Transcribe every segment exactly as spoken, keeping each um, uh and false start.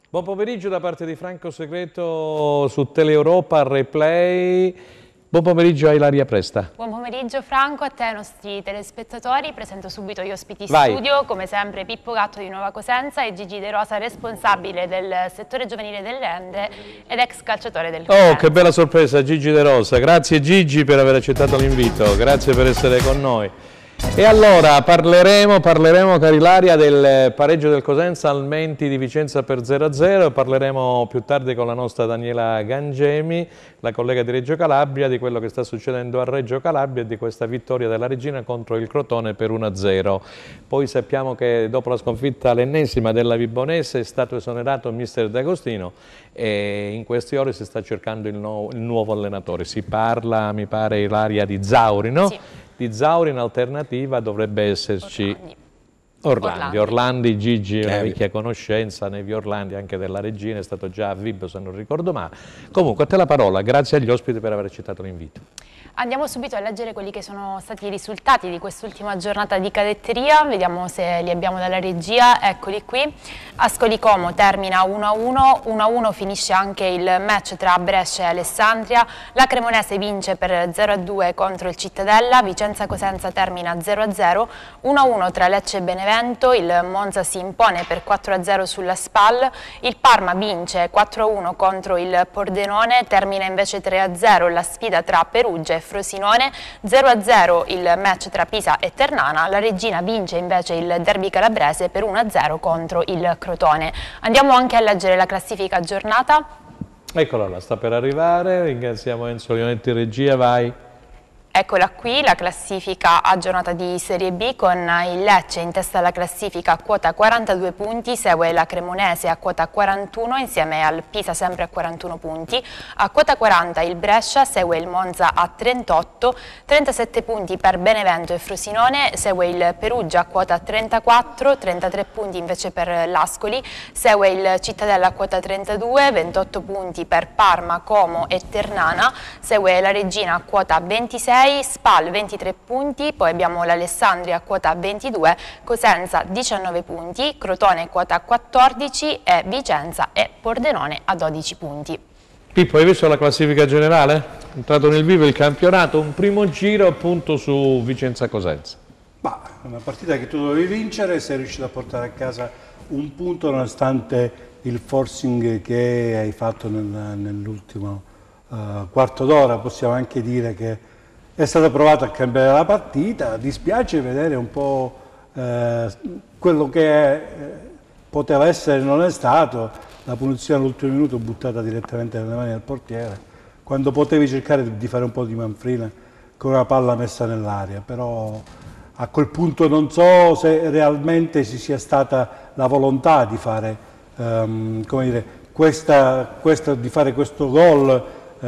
Buon pomeriggio da parte di Franco Segreto su Teleeuropa Replay. Buon pomeriggio a Ilaria Presta. Buon pomeriggio Franco, a te e ai nostri telespettatori. Presento subito gli ospiti in Vai. studio, come sempre Pippo Gatto di Nuova Cosenza e Gigi De Rosa, responsabile del settore giovanile dell'Ende ed ex calciatore del Cosenza. Oh, che bella sorpresa, Gigi De Rosa. Grazie Gigi per aver accettato l'invito, grazie per essere con noi. E allora parleremo, parleremo cari Ilaria, del pareggio del Cosenza al Menti di Vicenza per zero a zero, parleremo più tardi con la nostra Daniela Gangemi, la collega di Reggio Calabria, di quello che sta succedendo a Reggio Calabria e di questa vittoria della Regina contro il Crotone per uno a zero. Poi sappiamo che dopo la sconfitta l'ennesima della Vibonese è stato esonerato il mister D'Agostino e in queste ore si sta cercando il, no, il nuovo allenatore. Si parla, mi pare, Ilaria, di Zauri, no? Sì. Di Zauri in alternativa dovrebbe esserci Orlandi. Orlandi, Orlandi. Orlandi Gigi è una Eh, vecchia conoscenza, Nevi Orlandi anche della Regina, è stato già a Vib se non ricordo male. Comunque a te la parola, grazie agli ospiti per aver accettato l'invito. Andiamo subito a leggere quelli che sono stati i risultati di quest'ultima giornata di cadetteria, vediamo se li abbiamo dalla regia, eccoli qui. Ascoli Como termina uno a uno, uno a uno finisce anche il match tra Brescia e Alessandria, la Cremonese vince per zero a due contro il Cittadella, Vicenza Cosenza termina zero a zero, uno a uno tra Lecce e Benevento, il Monza si impone per quattro a zero sulla Spal, il Parma vince quattro a uno contro il Pordenone, termina invece tre a zero la sfida tra Perugia e Frosinone, zero a zero il match tra Pisa e Ternana, la Regina vince invece il derby calabrese per uno a zero contro il Crotone. Andiamo anche a leggere la classifica aggiornata. Eccola là, sta per arrivare, ringraziamo Enzo Leonetti regia, vai. Eccola qui, la classifica a giornata di Serie B con il Lecce in testa alla classifica a quota quarantadue punti, segue la Cremonese a quota quarantuno insieme al Pisa sempre a quarantuno punti, a quota quaranta il Brescia, segue il Monza a trentotto, trentasette punti per Benevento e Frosinone, segue il Perugia a quota trentaquattro, trentatré punti invece per l'Ascoli, segue il Cittadella a quota trentadue, ventotto punti per Parma, Como e Ternana, segue la Regina a quota ventisei, Spal ventitré punti, poi abbiamo l'Alessandria a quota ventidue, Cosenza diciannove punti, Crotone quota quattordici e Vicenza e Pordenone a dodici punti. Pippo, hai visto la classifica generale? È entrato nel vivo il campionato, un primo giro appunto su Vicenza Cosenza. Ma è una partita che tu dovevi vincere, sei riuscito a portare a casa un punto nonostante il forcing che hai fatto nel, nell'ultimo uh, quarto d'ora. Possiamo anche dire che è stato provato a cambiare la partita, dispiace vedere un po' eh, quello che eh, poteva essere non è stato, la punizione all'ultimo minuto buttata direttamente nelle mani del portiere, quando potevi cercare di fare un po' di manfrina con una palla messa nell'aria, però a quel punto non so se realmente ci sia stata la volontà di fare, um, come dire, questa, questa, di fare questo gol,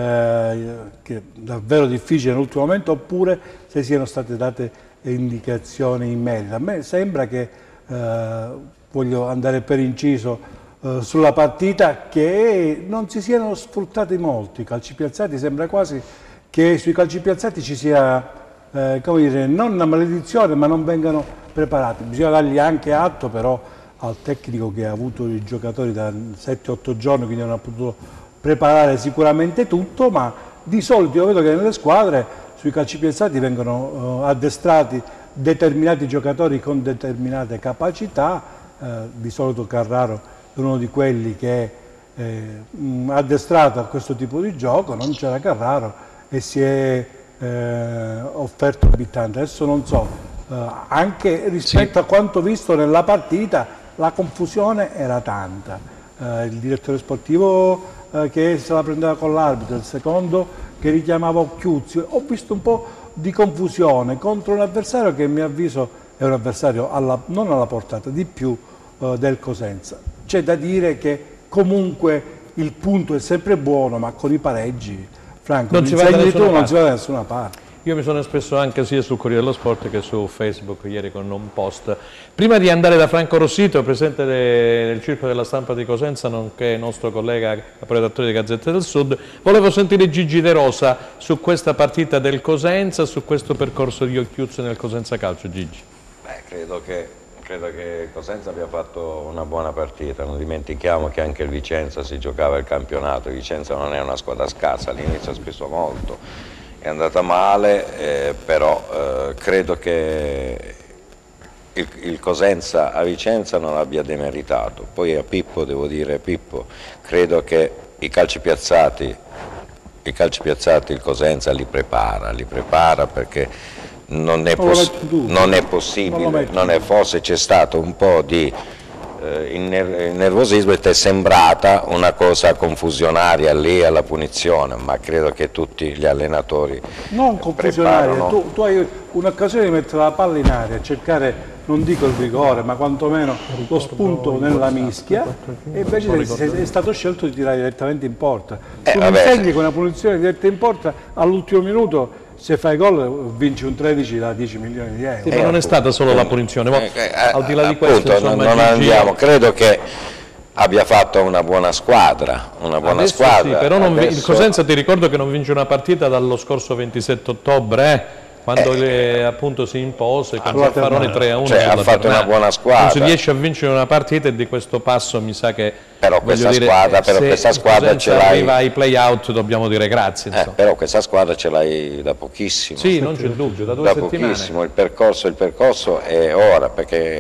Eh, che è davvero difficile nell'ultimo momento, oppure se siano state date indicazioni in merito. A me sembra che, eh, voglio andare per inciso eh, sulla partita, che non si siano sfruttati molto i calci piazzati. Sembra quasi che sui calci piazzati ci sia, eh, come dire, non una maledizione, ma non vengano preparati. Bisogna dargli anche atto però al tecnico che ha avuto i giocatori da sette otto giorni, quindi non ha potuto preparare sicuramente tutto, ma di solito io vedo che nelle squadre sui calci piazzati vengono uh, addestrati determinati giocatori con determinate capacità, uh, di solito Carraro è uno di quelli che è eh, addestrato a questo tipo di gioco, non c'era Carraro e si è eh, offerto abitante. Adesso non so, uh, anche rispetto sì. a quanto visto nella partita la confusione era tanta, uh, il direttore sportivo che se la prendeva con l'arbitro, il secondo che richiamava Occhiuzzi. Ho visto un po' di confusione contro un avversario che a mio avviso è un avversario alla, non alla portata, di più uh, del Cosenza. C'è da dire che comunque il punto è sempre buono, ma con i pareggi, Franco, non si va da nessuna tu, parte. Non si va da nessuna parte. Io mi sono espresso anche sia sul Corriere dello Sport che su Facebook ieri con un post. Prima di andare da Franco Rossito, presidente del Circolo della Stampa di Cosenza, nonché nostro collega caporedattore di Gazzetta del Sud, volevo sentire Gigi De Rosa su questa partita del Cosenza, su questo percorso di Occhiuzzo nel Cosenza Calcio. Gigi. Beh, credo che credo che il Cosenza abbia fatto una buona partita, non dimentichiamo che anche il Vicenza si giocava il campionato, il Vicenza non è una squadra scarsa, all'inizio ha speso molto, è andata male, eh, però eh, credo che il, il Cosenza a Vicenza non abbia demeritato. Poi a Pippo devo dire, Pippo, credo che i calci piazzati, i calci piazzati il Cosenza li prepara, li prepara perché non è, poss non è possibile, non è, forse c'è stato un po' di eh, nervosismo e ti è sembrata una cosa confusionaria lì alla punizione, ma credo che tutti gli allenatori non confusionaria, tu, tu hai un'occasione di mettere la palla in aria, cercare, non dico il rigore, ma quantomeno lo spunto nella mischia, e invece è stato scelto di tirare direttamente in porta. Eh, tu mi insegni che una punizione diretta in porta all'ultimo minuto, se fai gol vinci un tredici da dieci milioni di euro. Sì, ma non è stata solo la punizione, ma eh, al di là di appunto, questo insomma, non, non Gigi... andiamo, credo che abbia fatto una buona squadra, una buona adesso squadra. Sì, però non adesso... il Cosenza, ti ricordo che non vince una partita dallo scorso ventisette ottobre, eh? quando eh, le, appunto si impose con Zaffaroni tre a uno, cioè, ha fatto una buona squadra, non si riesce a vincere una partita, e di questo passo mi sa che però questa dire, squadra, però questa squadra ce l'hai, arriva ai play out, dobbiamo dire grazie, eh, però questa squadra ce l'hai da pochissimo, sì, non c'è dubbio, da due da settimane. pochissimo. Il percorso, il percorso è ora,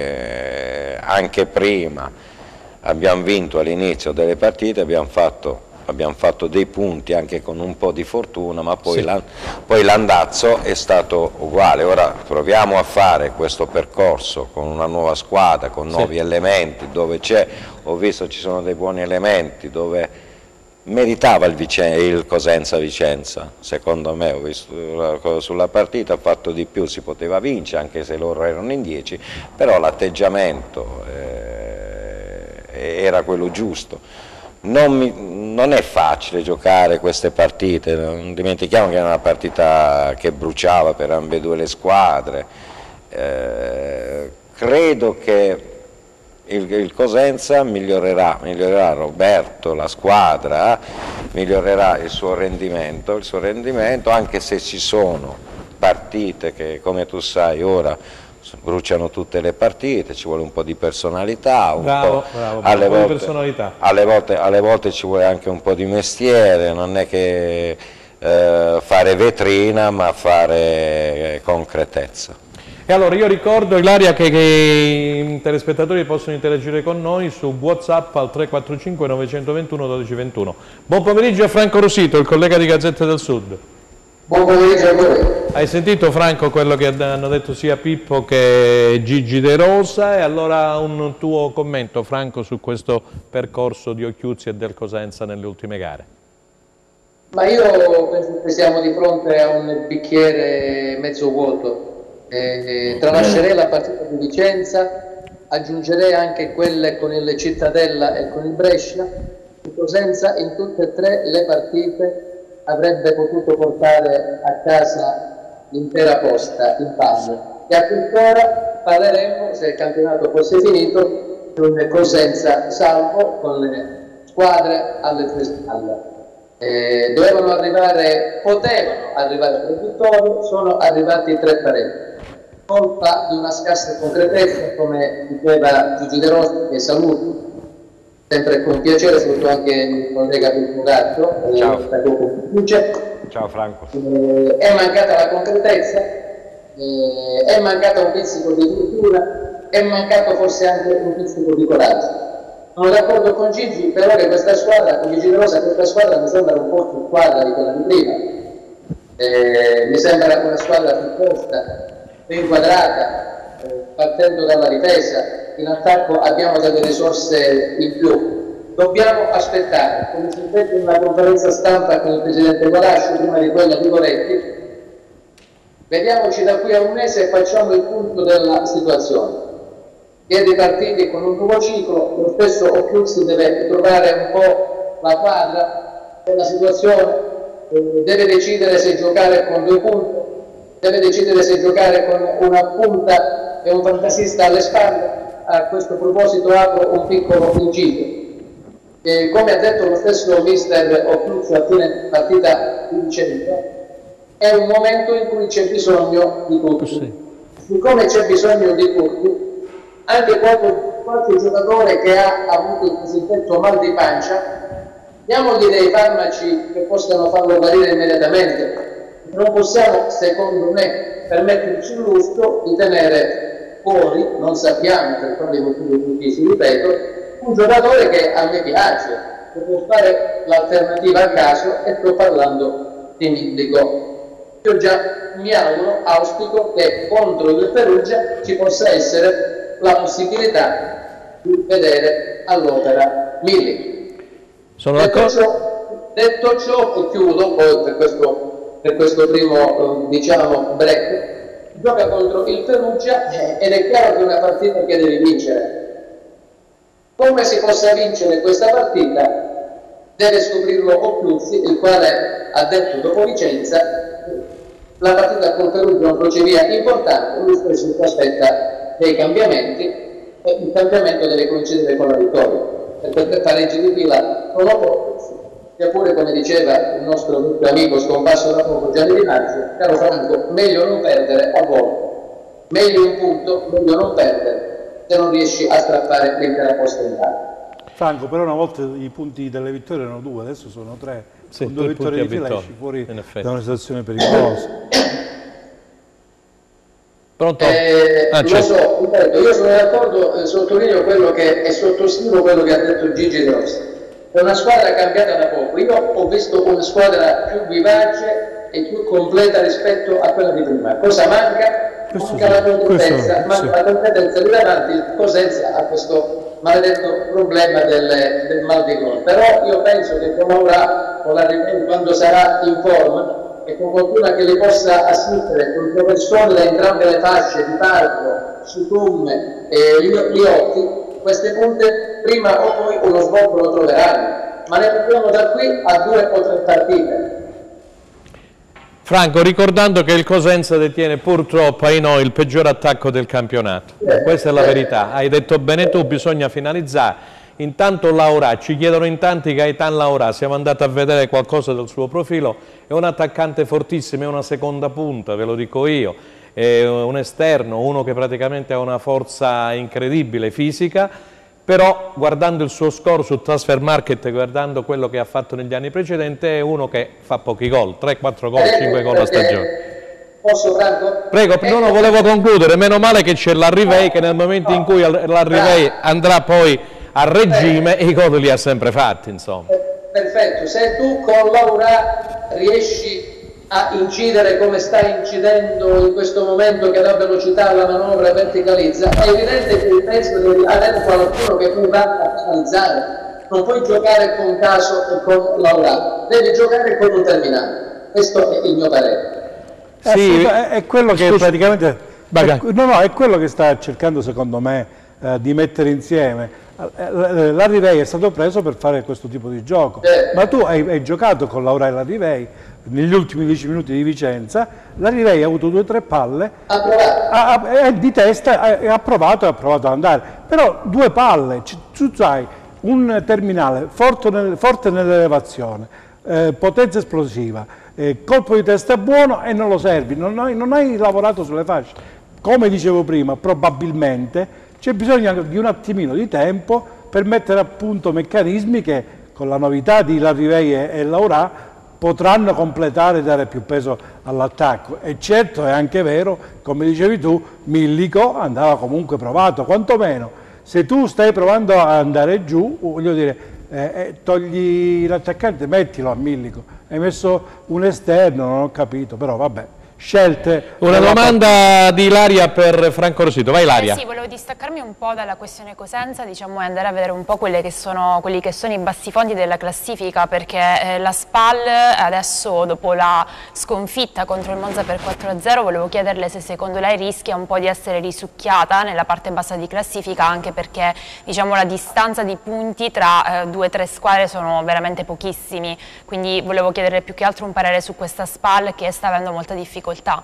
perché anche prima abbiamo vinto all'inizio delle partite, abbiamo fatto abbiamo fatto dei punti anche con un po' di fortuna, ma poi sì. l'andazzo è stato uguale. Ora proviamo a fare questo percorso con una nuova squadra, con nuovi sì. elementi, dove c'è, ho visto ci sono dei buoni elementi, dove meritava il, il Cosenza Vicenza, secondo me, ho visto sulla partita, ha fatto di più, si poteva vincere anche se loro erano in dieci, però l'atteggiamento eh, era quello giusto. Non, mi, non è facile giocare queste partite, non dimentichiamo che è una partita che bruciava per ambedue le squadre. Eh, credo che il, il Cosenza migliorerà, migliorerà Roberto, la squadra, migliorerà il suo rendimento, il suo rendimento, anche se ci sono partite che, come tu sai, ora bruciano tutte le partite, ci vuole un po' di personalità, un bravo, po', bravo, alle, bravo, volte, personalità. Alle, volte, alle volte ci vuole anche un po' di mestiere, non è che eh, fare vetrina, ma fare eh, concretezza. E allora io ricordo, Ilaria, che, che i telespettatori possono interagire con noi su WhatsApp al tre quattro cinque nove due uno uno due due uno. Buon pomeriggio a Franco Rosito, il collega di Gazzetta del Sud. Buon pomeriggio a voi. Hai sentito, Franco, quello che hanno detto sia Pippo che Gigi De Rosa, e allora un tuo commento, Franco, su questo percorso di Occhiuzzi e del Cosenza nelle ultime gare? Ma io penso che siamo di fronte a un bicchiere mezzo vuoto. Eh, tralascerei la partita di Vicenza, aggiungerei anche quelle con il Cittadella e con il Brescia. Il Cosenza in tutte e tre le partite avrebbe potuto portare a casa l'intera posta in palio, e a quest'ora parleremo, se il campionato fosse finito, di un Cosenza salvo con le squadre alle tre spalle. Eh, dovevano arrivare, potevano arrivare tre vittorie, sono arrivati tre pareggi, colpa di una scarsa concretezza, come diceva Gigi De Rosa, che saluto sempre con piacere, saluto anche il collega Pippo Gatto. Ciao. Eh, Ciao Franco. Eh, è mancata la concretezza, eh, è mancato un pizzico di cultura, è mancato forse anche un pizzico di coraggio. Sono d'accordo con Gigi, però che questa squadra, con Gigi De Rosa, questa squadra mi sembra un po' più squadra di quella di prima. Eh, mi sembra una squadra più posta, più inquadrata, eh, partendo dalla difesa. In attacco abbiamo delle risorse in più. Dobbiamo aspettare, come si è detto in una conferenza stampa con il Presidente Guadascio, prima di quella di Moretti, vediamoci da qui a un mese e facciamo il punto della situazione. Siete partiti con un nuovo ciclo, lo stesso Occhiuzzi deve trovare un po' la quadra della situazione, eh, deve decidere se giocare con due punti, deve decidere se giocare con una punta e un fantasista alle spalle. A questo proposito apro un piccolo inciso. Eh, come ha detto lo stesso mister Occhiuzzi a fine partita di Vicenza, è un momento in cui c'è bisogno di tutti. Sì. Siccome c'è bisogno di tutti, anche qualche, qualche giocatore che ha avuto il cosiddetto mal di pancia, diamogli dei farmaci che possano farlo guarire immediatamente. Non possiamo, secondo me, permetterci il lusso di tenere fuori, non sappiamo per quali motivi precisi, ripeto, un giocatore che a me piace, che può fare l'alternativa a caso, e sto parlando di Millico. Io già mi auguro, auspico che contro il Perugia ci possa essere la possibilità di vedere all'opera Millico. Sono detto, ciò, detto ciò, e chiudo poi per questo, per questo primo eh, diciamo break. Gioca contro il Perugia eh, ed è chiaro che è una partita che devi vincere. Come si possa vincere questa partita deve scoprirlo Occhiuzzi, il quale ha detto dopo Vicenza la partita con Perugia è un crocevia importante, lui stesso si aspetta dei cambiamenti e il cambiamento deve coincidere con la vittoria, perché tre pareggi di fila sono pochi, eppure come diceva il nostro vecchio amico scomparso da poco Gianni Di Marzio, caro Franco, meglio non perdere a volte, meglio un punto, meglio non perdere se non riesci a strappare l'intera posta in casa. Franco, però una volta i punti delle vittorie erano due, adesso sono tre. Sì, con due vittorie di fila esci fuori da una situazione pericolosa. Pronto? Eh, ah, lo so, ripeto, io sono d'accordo, eh, sottolineo quello che e sottoscrivo quello che ha detto Gigi De Rossi. È una squadra cambiata da poco. Io ho visto una squadra più vivace e più completa rispetto a quella di prima. Cosa manca? Questo manca sì, la competenza, questo, manca sì. la competenza di davanti. Il Cosenza ha questo maledetto problema del, del mal di gol. Però io penso che con Laura, con la Ribeiro, quando sarà in forma, e con qualcuno che li possa assistere con professori da entrambe le fasce di Parco, Sutumme e Liotti, queste punte prima o poi uno sbocco lo troveranno, ma ne parliamo da qui a due o tre partite. Franco, ricordando che il Cosenza detiene purtroppo ai noi il peggior attacco del campionato, eh, questa è la verità, hai detto bene tu, bisogna finalizzare. Intanto Laura, ci chiedono in tanti Gaetan Laura, siamo andati a vedere qualcosa del suo profilo, è un attaccante fortissimo, è una seconda punta, ve lo dico io, è un esterno, uno che praticamente ha una forza incredibile fisica, però guardando il suo score su Transfer Market, guardando quello che ha fatto negli anni precedenti, è uno che fa pochi gol, tre quattro gol, cinque gol a stagione. Posso, Franco? Prego, no, no, volevo concludere, meno male che c'è l'Arrivei, che nel momento in cui l'Arrivei andrà poi a regime e i gol li ha sempre fatti, insomma. Perfetto, se tu con Laura riesci a incidere come sta incidendo in questo momento, che dà velocità alla manovra e verticalizza, è evidente che il mezzo devi avere qualcuno che tu va a finalizzare. Non puoi giocare con Caso e con Laura, devi giocare con un terminale. Questo è il mio parere. Sì, è, è quello che scusa, praticamente è, no, no, è quello che sta cercando secondo me eh, di mettere insieme. L'Arrivei è stato preso per fare questo tipo di gioco, eh. ma tu hai, hai giocato con Laura e l'Arrivei negli ultimi dieci minuti di Vicenza. L'Arrivei ha avuto due o tre palle, ha, ha, di testa, ha, ha provato e ha provato ad andare, però due palle, tu sai, un terminale forte, nel, forte nell'elevazione, eh, potenza esplosiva, eh, colpo di testa buono e non lo servi, non hai, non hai lavorato sulle fasce. Come dicevo prima, probabilmente c'è bisogno di un attimino di tempo per mettere a punto meccanismi che con la novità di Larrivei e Laura potranno completare e dare più peso all'attacco. E certo è anche vero, come dicevi tu, Millico andava comunque provato, quantomeno se tu stai provando ad andare giù, voglio dire, eh, eh, togli l'attaccante, mettilo a Millico. Hai messo un esterno, non ho capito, però vabbè. Scelte. Una domanda di Ilaria per Franco Rosito, vai Ilaria. Eh sì, volevo distaccarmi un po' dalla questione Cosenza, diciamo, e andare a vedere un po' quelle che sono, quelli che sono i bassifondi della classifica, perché eh, la Spal adesso, dopo la sconfitta contro il Monza per quattro a zero, volevo chiederle se secondo lei rischia un po' di essere risucchiata nella parte bassa di classifica, anche perché, diciamo, la distanza di punti tra eh, due o tre squadre sono veramente pochissimi, quindi volevo chiederle più che altro un parere su questa Spal che sta avendo molta difficoltà.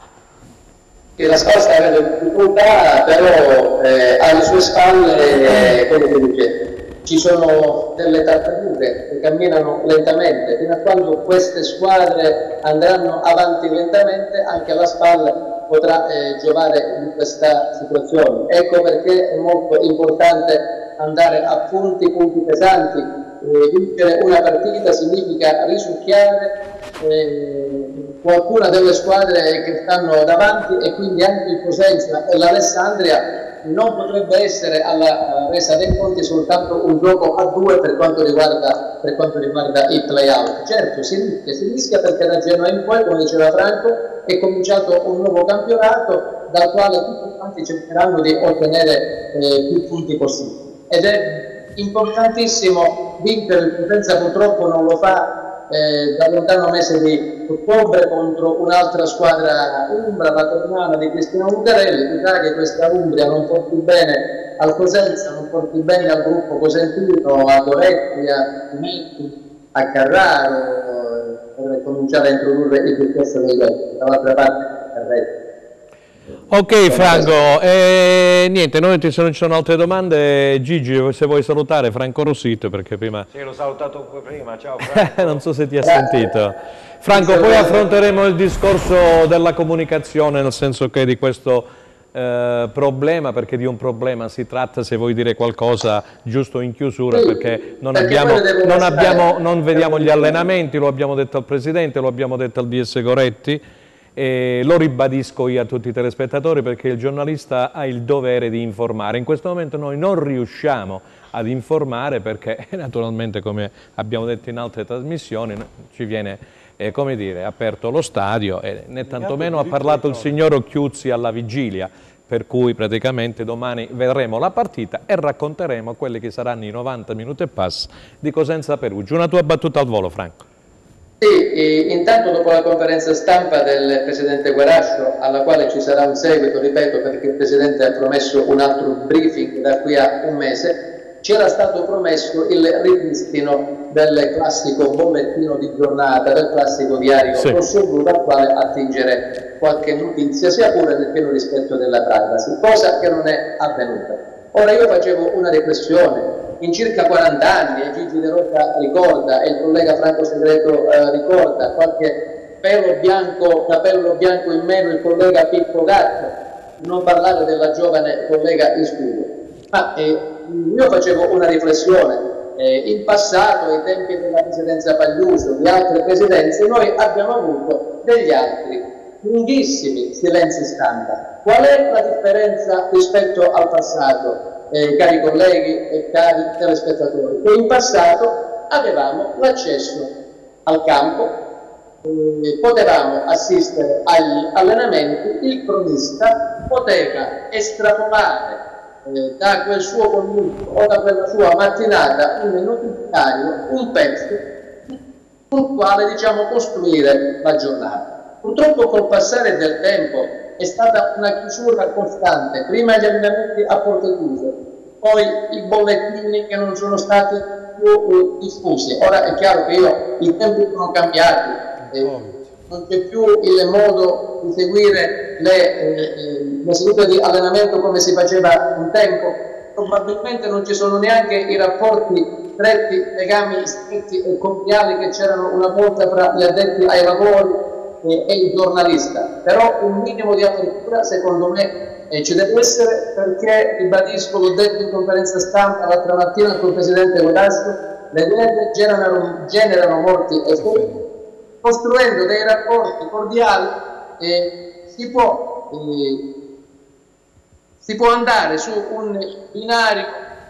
Che la squadra sta avendo difficoltà, però eh, alle sue spalle, eh, quello che dice, ci sono delle tartarughe che camminano lentamente, fino a quando queste squadre andranno avanti lentamente, anche alla spalla potrà eh, giovare in questa situazione. Ecco perché è molto importante andare a punti, punti pesanti. Eh, vincere una partita significa risucchiare eh, qualcuna delle squadre che stanno davanti, e quindi anche il Cosenza e l'Alessandria non potrebbe essere alla resa dei conti soltanto un gioco a due per quanto riguarda, per quanto riguarda i play-out. Certo, si rischia, si rischia perché da Genoa in poi, come diceva Franco, è cominciato un nuovo campionato dal quale tutti quanti cercheranno di ottenere eh, più punti possibili. Ed è importantissimo vincere. Il Cosenza purtroppo non lo fa Eh, dal lontano mese di ottobre contro un'altra squadra umbra, la Ternana di Cristiano Lucarelli. Mi sa che questa Umbria non porti bene al Cosenza, non porti bene al gruppo cosentino, a Goretti, a Metti, a Carraro, eh, per cominciare a introdurre il discorso dei gol. Dall'altra parte Carretti. Ok Franco, eh, niente, noi se non ci sono altre domande, Gigi, se vuoi salutare Franco Rossito, perché prima... Sì, l'ho salutato prima, ciao Franco. Non so se ti ha sentito. Franco, poi affronteremo il discorso della comunicazione, nel senso che di questo eh, problema, perché di un problema si tratta, se vuoi dire qualcosa giusto in chiusura, perché non, abbiamo, non, abbiamo, non vediamo gli allenamenti, lo abbiamo detto al Presidente, lo abbiamo detto al D S Goretti. E lo ribadisco io a tutti i telespettatori, perché il giornalista ha il dovere di informare. In questo momento noi non riusciamo ad informare perché naturalmente, come abbiamo detto in altre trasmissioni, ci viene eh, come dire, aperto lo stadio e né tantomeno ha parlato il signor Occhiuzzi alla vigilia, per cui praticamente domani vedremo la partita e racconteremo quelli che saranno i novanta minuti e pass di Cosenza Perugia. Una tua battuta al volo, Franco. Sì, intanto dopo la conferenza stampa del Presidente Guarascio, alla quale ci sarà un seguito, ripeto, perché il Presidente ha promesso un altro briefing da qui a un mese, c'era stato promesso il ripristino del classico bollettino di giornata, del classico diario sì. rosso-blu, dal quale attingere qualche notizia, sia pure nel pieno rispetto della privacy, cosa che non è avvenuta. Ora io facevo una riflessione. In circa quaranta anni, e Gigi De Rocca ricorda, e il collega Franco Segreto eh, ricorda, qualche pelo bianco, capello bianco in meno il collega Pippo Gatto, non parlare della giovane collega in studio. Ma eh, io facevo una riflessione, eh, in passato, ai tempi della presidenza Pagliuso, di altre presidenze, noi abbiamo avuto degli altri lunghissimi silenzi stampa. Qual è la differenza rispetto al passato? Eh, cari colleghi e cari telespettatori, che in passato avevamo l'accesso al campo, eh, potevamo assistere agli allenamenti, il cronista poteva estrapolare eh, da quel suo contenuto o da quella sua mattinata un notiziario, un pezzo sul quale diciamo costruire la giornata. Purtroppo col passare del tempo è stata una chiusura costante, prima gli allenamenti a porte chiuse, poi i bollettini che non sono stati più uh, diffusi. Ora è chiaro che io, i tempi sono cambiati, eh, non c'è più il modo di seguire le, eh, le sedute di allenamento come si faceva un tempo, probabilmente non ci sono neanche i rapporti stretti, legami stretti e cordiali che c'erano una volta tra gli addetti ai lavori e il giornalista, però un minimo di apertura secondo me eh, ci deve essere, perché ribadisco, l'ho detto in conferenza stampa l'altra mattina col Presidente Guarascio, le guerre generano, generano morti e feriti. Costruendo dei rapporti cordiali eh, si, può, eh, si può andare su un binario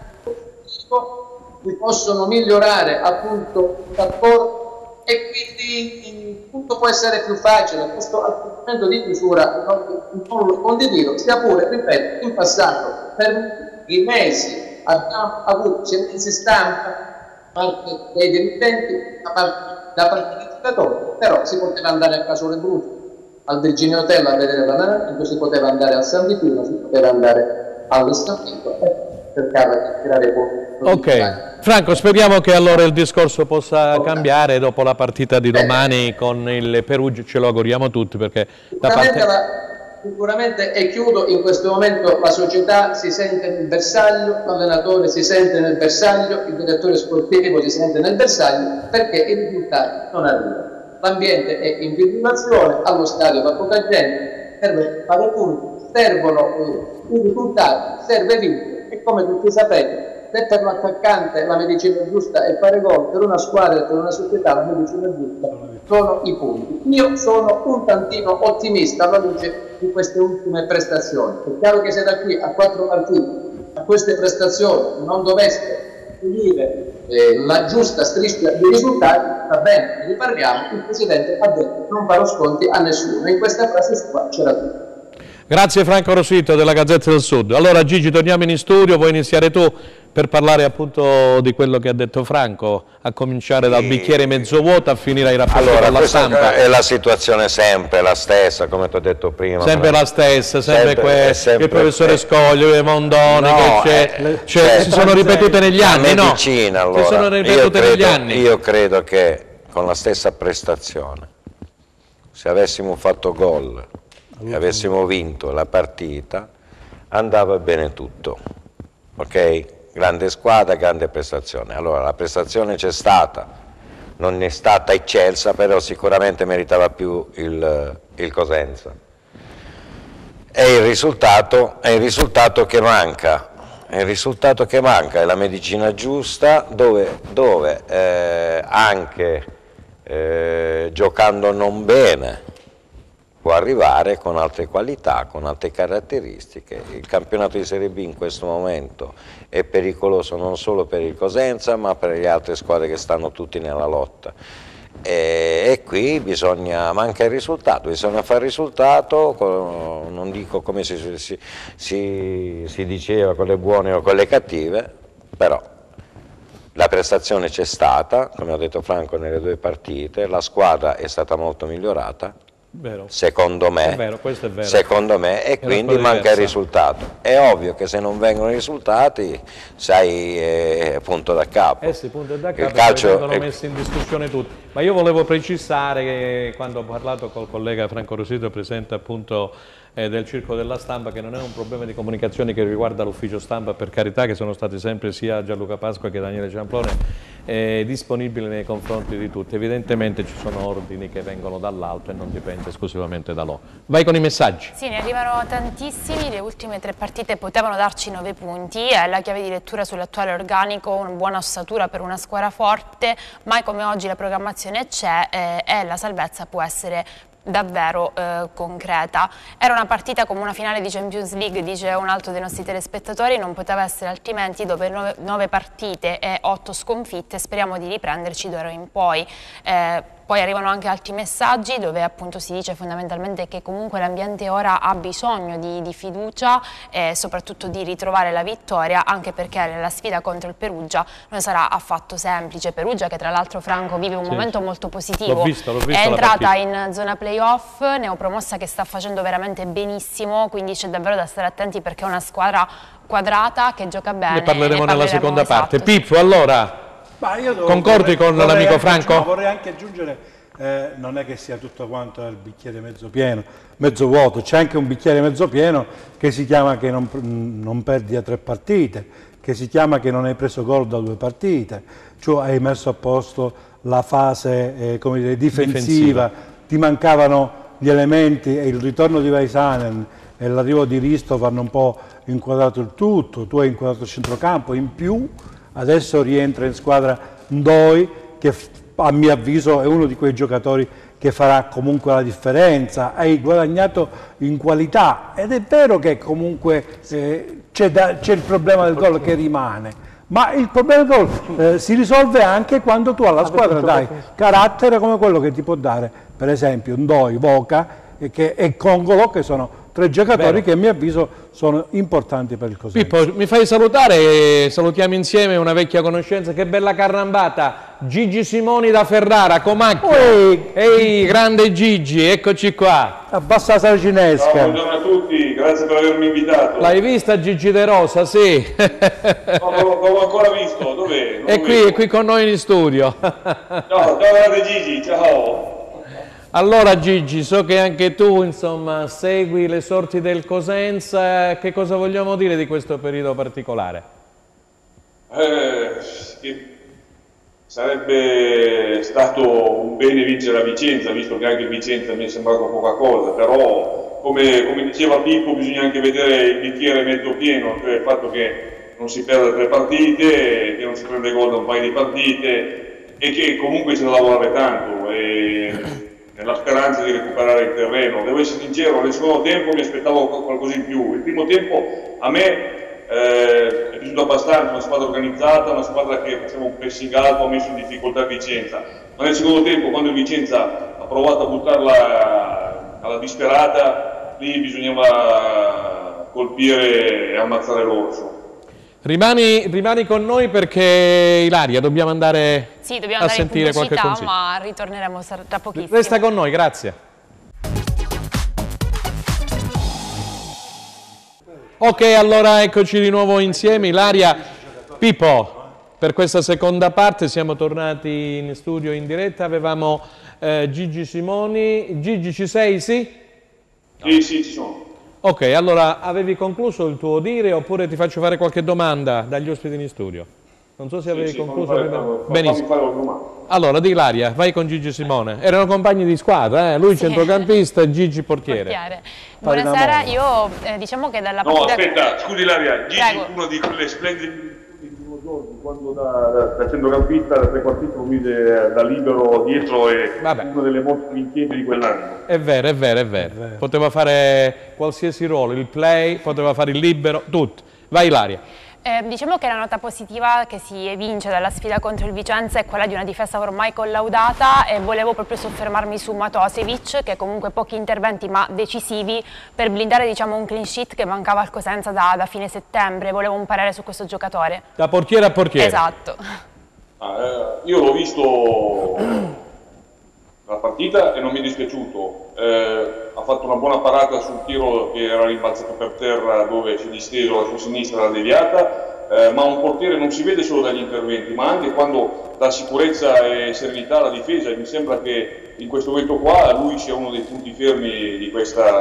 positivo, si possono migliorare appunto i rapporti e quindi tutto può essere più facile. Questo atteggiamento di chiusura non, non lo condivido, sia pure, ripeto, in passato per i mesi abbiamo avuto silenzi stampa da parte dei dirigenti, da parte, da parte dei giocatori, però si poteva andare a Casole Bruto, al Virginio Hotel a vedere l'allenamento, si poteva andare al San Vitino, si poteva andare allo Stampito e cercava di tirare fuori. Ok, Franco, speriamo che allora il discorso possa cambiare dopo la partita di domani con il Perugia, ce lo auguriamo tutti, perché da sicuramente, parte... la, sicuramente, e chiudo, in questo momento la società si sente nel bersaglio, l'allenatore si sente nel bersaglio, il direttore sportivo si sente nel bersaglio, perché i risultati non arrivano. L'ambiente è in fibrillazione, allo stadio va poca gente, serve fare punti, servono eh, i risultati, serve vincere, e come tutti sapete, se per un attaccante la medicina giusta è fare gol, per una squadra e per una società la medicina giusta sono i punti. Io sono un tantino ottimista alla luce di queste ultime prestazioni. È chiaro che se da qui a quattro partite, a queste prestazioni, non dovesse finire eh, la giusta striscia di risultati, va bene, ne riparliamo. Il Presidente ha detto non farò sconti a nessuno, in questa frase qua c'era tutto. Grazie Franco Rosito della Gazzetta del Sud. Allora Gigi, torniamo in studio, puoi iniziare tu per parlare appunto di quello che ha detto Franco, a cominciare dal bicchiere mezzo vuoto a finire ai rapporti allora, con la stampa. È la situazione sempre la stessa, come ti ho detto prima. Sempre la stessa, sempre, sempre, que sempre il professore eh, Scoglio, Mondoni, no, che eh, cioè, si sono ripetute negli anni, la medicina, no? Allora, si sono ripetute credo, negli anni. Io credo che con la stessa prestazione, se avessimo fatto gol e avessimo vinto la partita, andava bene tutto, ok? Grande squadra, grande prestazione. Allora la prestazione c'è stata, non è stata eccelsa, però sicuramente meritava più il, il Cosenza. È il risultato, è il risultato che manca, è il risultato che manca, è la medicina giusta dove, dove eh, anche eh, giocando non bene può arrivare con altre qualità, con altre caratteristiche. Il campionato di Serie B in questo momento è pericoloso non solo per il Cosenza, ma per le altre squadre che stanno tutti nella lotta. E, e qui bisogna, manca il risultato, bisogna fare il risultato, con, non dico come si, si, si, si diceva, con le buone o con le cattive, però la prestazione c'è stata, come ha detto Franco, nelle due partite, la squadra è stata molto migliorata. Vero. Secondo me, è vero, questo è vero. Secondo me, e quindi manca il risultato. È ovvio che se non vengono i risultati sei eh, punto da capo. Eh sì, punto da capo, il calcio vengono è... messi in discussione tutti. Ma io volevo precisare che quando ho parlato col collega Franco Rosito, presente appunto eh, del Circo della Stampa, che non è un problema di comunicazione che riguarda l'ufficio stampa, per carità, che sono stati sempre sia Gianluca Pasqua che Daniele Ciamplone eh, disponibili nei confronti di tutti. Evidentemente ci sono ordini che vengono dall'alto e non dipende esclusivamente da loro. Vai con i messaggi. Sì, ne arrivano tantissimi, le ultime tre partite potevano darci nove punti, è la chiave di lettura sull'attuale organico, una buona ossatura per una squadra forte, mai come oggi la programmazione c'è eh, e la salvezza può essere davvero eh, concreta. Era una partita come una finale di Champions League, dice un altro dei nostri telespettatori, non poteva essere altrimenti dopo nove, nove partite e otto sconfitte, speriamo di riprenderci d'ora in poi. Eh, Poi arrivano anche altri messaggi dove appunto si dice fondamentalmente che comunque l'ambiente ora ha bisogno di, di fiducia e soprattutto di ritrovare la vittoria, anche perché la sfida contro il Perugia non sarà affatto semplice. Perugia, che tra l'altro Franco vive un sì, momento molto positivo, visto, visto è entrata in zona playoff, neopromossa, che sta facendo veramente benissimo, quindi c'è davvero da stare attenti perché è una squadra quadrata che gioca bene. Ne parleremo, ne parleremo nella seconda esatto, parte. sì. Pippo, allora... Ma io concordi vorrei, con vorrei l'amico anche, Franco? No, vorrei anche aggiungere, eh, non è che sia tutto quanto il bicchiere mezzo pieno, mezzo vuoto, c'è anche un bicchiere mezzo pieno che si chiama che non, non perdi a tre partite, che si chiama che non hai preso gol da due partite, cioè hai messo a posto la fase eh, come dire, difensiva, difensiva, ti mancavano gli elementi e il ritorno di Vaisanen e l'arrivo di Ristov hanno un po' inquadrato il tutto, tu hai inquadrato il centrocampo, in più adesso rientra in squadra Ndoi, che a mio avviso è uno di quei giocatori che farà comunque la differenza. Hai guadagnato in qualità ed è vero che comunque eh, c'è il problema del gol che rimane, ma il problema del gol eh, si risolve anche quando tu alla squadra dai carattere come quello che ti può dare per esempio Ndoi, Voca e, che, e Congolo, che sono tre giocatori Vero. che a mio avviso sono importanti per il Cosenza. Pippo, mi fai salutare, salutiamo insieme una vecchia conoscenza, che bella carrambata, Gigi Simoni da Ferrara, Comacchia. Ehi, Ehi grande Gigi, eccoci qua. Abbassa la Saracinesca. Ciao, buongiorno a tutti, grazie per avermi invitato. L'hai vista Gigi De Rosa, sì. No, non l'ho ancora visto, dov'è? È qui, è qui con noi in studio. Ciao, ciao grande Gigi, ciao. Allora Gigi, so che anche tu insomma segui le sorti del Cosenza, che cosa vogliamo dire di questo periodo particolare? Eh, che sarebbe stato un bene vincere la Vicenza, visto che anche il Vicenza mi è sembrato poca cosa, però come, come diceva Pippo, bisogna anche vedere il bicchiere mezzo pieno, cioè il fatto che non si perde tre partite, che non si prende gol da un paio di partite e che comunque c'è da lavorare tanto. E nella speranza di recuperare il terreno. Devo essere sincero, nel secondo tempo mi aspettavo qualcosa in più. Il primo tempo a me eh, è piaciuto abbastanza, una squadra organizzata, una squadra che faceva un pressing alto, ha messo in difficoltà il Vicenza. Ma nel secondo tempo, quando il Vicenza ha provato a buttarla alla disperata, lì bisognava colpire e ammazzare l'orso. Rimani, rimani con noi perché Ilaria dobbiamo andare, sì, dobbiamo a andare sentire in qualche consiglio. Ma ritorneremo tra pochissimo. Resta con noi, grazie. Ok, allora eccoci di nuovo insieme. Ilaria, Pippo, per questa seconda parte siamo tornati in studio in diretta. Avevamo eh, Gigi Simoni. Gigi, ci sei? Sì? Sì, sì, ci sono. Ok, allora avevi concluso il tuo dire oppure ti faccio fare qualche domanda dagli ospiti in studio? Non so se avevi sì, concluso. Sì, fare, benissimo. fare una allora, di Ilaria, vai con Gigi Simone. Erano compagni di squadra, eh? Lui sì. centrocampista e Gigi portiere. portiere. Buonasera, io eh, diciamo che dalla partita... No, aspetta, scusi Ilaria, Gigi Prego. una di quelle splendide quando da, da centrocampista da trequartista lo mise da libero dietro e Vabbè. una delle mostre vincenti di quell'anno. È vero, è vero, è vero, è vero. Poteva fare qualsiasi ruolo, il play, poteva fare il libero, tutto. Vai Ilaria. Eh, diciamo che la nota positiva che si evince dalla sfida contro il Vicenza è quella di una difesa ormai collaudata e volevo proprio soffermarmi su Matosevic, che comunque pochi interventi ma decisivi per blindare diciamo, un clean sheet che mancava al Cosenza da, da fine settembre. Volevo un parere su questo giocatore. Da portiere a portiere. Esatto. Ah, eh, io l'ho visto la partita e non mi è dispiaciuto. Eh, ha fatto una buona parata sul tiro che era rimbalzato per terra dove si è disteso la sua sinistra, la deviata, eh, ma un portiere non si vede solo dagli interventi, ma anche quando dà sicurezza e serenità alla difesa, e mi sembra che in questo momento qua lui sia uno dei punti fermi di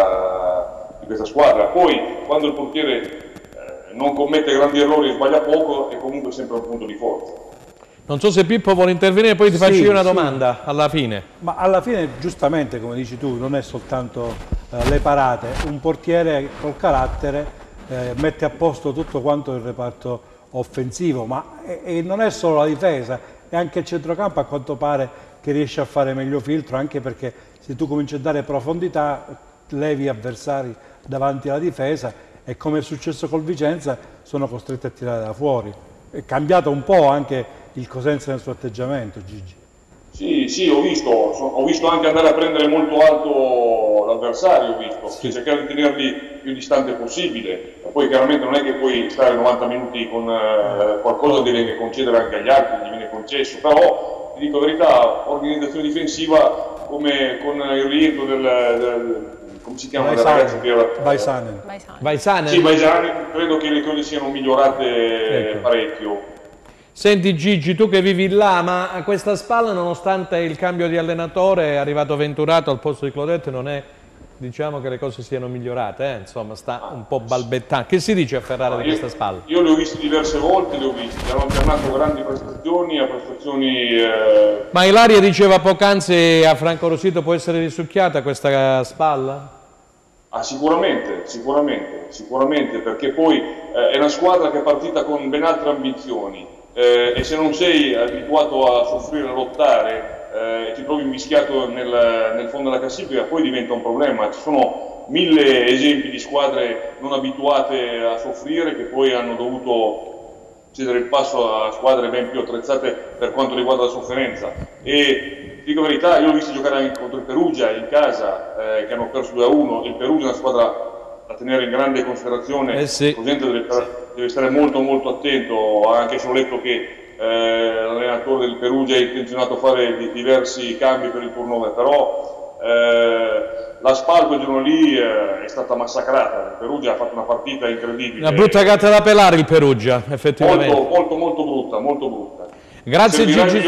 questa, di questa squadra. Poi quando il portiere eh, non commette grandi errori e sbaglia poco è comunque sempre un punto di forza. Non so se Pippo vuole intervenire, poi ti sì, faccio io una sì. domanda alla fine. Ma alla fine, giustamente, come dici tu, non è soltanto eh, le parate. Un portiere col carattere eh, mette a posto tutto quanto il reparto offensivo, ma e, e non è solo la difesa, è anche il centrocampo a quanto pare che riesce a fare meglio filtro, anche perché se tu cominci a dare profondità, levi avversari davanti alla difesa e come è successo col Vicenza sono costretti a tirare da fuori. È cambiato un po' anche il Cosenza nel suo atteggiamento, Gigi. Sì, sì, ho visto, so, ho visto anche andare a prendere molto alto l'avversario, ho visto, sì. cercare di tenerli più distante possibile. E poi chiaramente non è che puoi stare novanta minuti con eh, qualcosa, devi concedere anche agli altri, gli viene concesso, però ti dico la verità, organizzazione difensiva come con il rientro del, del come si chiama? Vaisanen. Vaisanen. Sì, Vaisanen, credo che le cose siano migliorate ecco. parecchio. Senti Gigi, tu che vivi là, ma a questa spalla, nonostante il cambio di allenatore, è arrivato Venturato al posto di Clodet, non è, diciamo che le cose siano migliorate, eh? Insomma, sta un po' balbettando. Che si dice a Ferrara no, di io, questa spalla? Io le ho viste diverse volte, le ho viste, hanno alternato grandi prestazioni a prestazioni... Eh... Ma Ilaria diceva poc'anzi a Franco Rosito può essere risucchiata questa spalla? Ah, sicuramente, sicuramente, sicuramente, perché poi eh, è una squadra che è partita con ben altre ambizioni. Eh, e se non sei abituato a soffrire, a lottare eh, e ti trovi mischiato nel, nel fondo della classifica, poi diventa un problema. Ci sono mille esempi di squadre non abituate a soffrire che poi hanno dovuto cedere il passo a squadre ben più attrezzate per quanto riguarda la sofferenza. E dico la verità, io l'ho visto giocare anche contro il Perugia in casa, eh, che hanno perso due a uno. Il Perugia è una squadra da tenere in grande considerazione, eh sì. la gente deve, deve stare molto molto attento, anche se ho letto che eh, l'allenatore del Perugia è intenzionato a fare di, diversi cambi per il turnover, però eh, la Spal quel giorno lì eh, è stata massacrata. Il Perugia ha fatto una partita incredibile. Una brutta gatta da pelare il Perugia, effettivamente. Molto, molto, molto brutta, molto brutta. Grazie Servirà Gigi.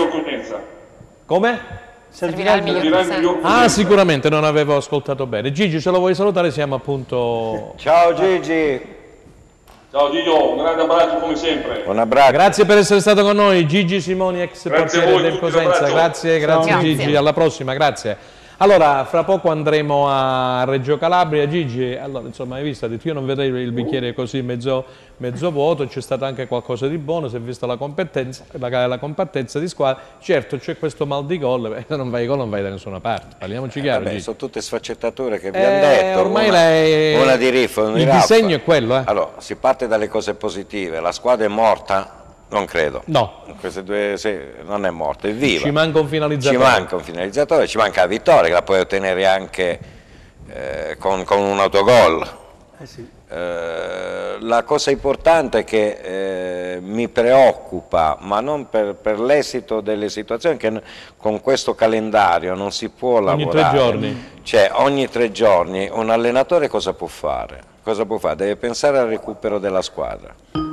Servirà Come? Servirà il miglior Cosenza. Ah, sicuramente non avevo ascoltato bene. Gigi, se lo vuoi salutare, siamo appunto... Ciao Gigi. Ciao Gigio, un grande abbraccio come sempre. Un abbraccio. Grazie per essere stato con noi, Gigi Simoni, ex Grazie portiere del Cosenza. Grazie, grazie Ciao. Gigi, Grazie. alla prossima, grazie. Allora, fra poco andremo a Reggio Calabria. Gigi, allora, insomma, hai visto, io non vedrei il bicchiere così mezzo, mezzo vuoto, c'è stato anche qualcosa di buono, si è vista la competenza, la, la compattezza di squadra. Certo, c'è questo mal di gol, beh, se non vai gol non vai da nessuna parte, parliamoci chiaro. Eh, vabbè, sono tutte sfaccettature che abbiamo eh, detto, ormai una, lei, una di Riff, una di il Raffa. disegno è quello. Eh. Allora, si parte dalle cose positive, la squadra è morta? Non credo. No. Queste due, sì, non è morta, è viva. Ci manca un finalizzatore. Ci manca un finalizzatore, ci manca la vittoria, che la puoi ottenere anche eh, con, con un autogol. Eh sì. eh, la cosa importante che eh, mi preoccupa, ma non per, per l'esito delle situazioni, che con questo calendario non si può lavorare. Ogni tre giorni. Cioè, ogni tre giorni un allenatore cosa può fare? Cosa può fare? Deve pensare al recupero della squadra.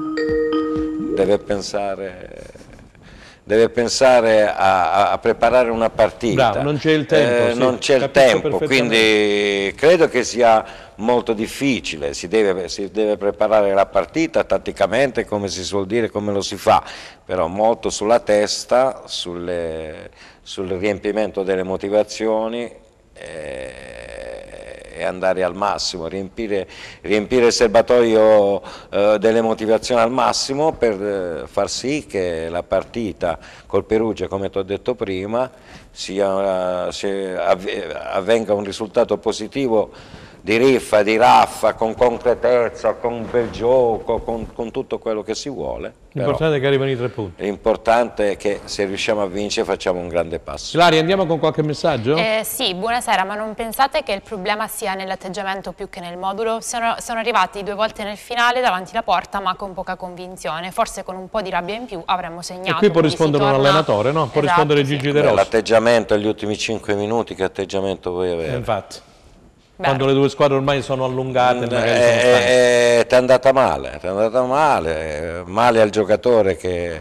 Deve pensare, deve pensare a, a preparare una partita. Bravo, non c'è il tempo. Eh, sì, non c'è il tempo, quindi credo che sia molto difficile. Si deve, si deve preparare la partita tatticamente, come si suol dire, come lo si fa, però molto sulla testa, sulle, sul riempimento delle motivazioni. Eh, e andare al massimo, riempire, riempire il serbatoio eh, delle motivazioni al massimo per eh, far sì che la partita col Perugia, come ti ho detto prima, sia, sia, avvenga un risultato positivo di riffa, di raffa, con concretezza, con bel gioco, con, con tutto quello che si vuole. L'importante è che arrivano i tre punti. L'importante è che se riusciamo a vincere facciamo un grande passo. Ilaria, andiamo con qualche messaggio? Eh, sì, buonasera, ma non pensate che il problema sia nell'atteggiamento più che nel modulo? Sono, sono arrivati due volte nel finale davanti alla porta, ma con poca convinzione. Forse con un po' di rabbia in più avremmo segnato. E qui può rispondere un allenatore, no? Può esatto, rispondere Gigi sì. De Rossi. L'atteggiamento agli ultimi cinque minuti, che atteggiamento vuoi avere? Eh, infatti. Beh. Quando le due squadre ormai sono allungate, magari eh, sono stanche. Eh, ti è andata male, ti è andata male, male al giocatore che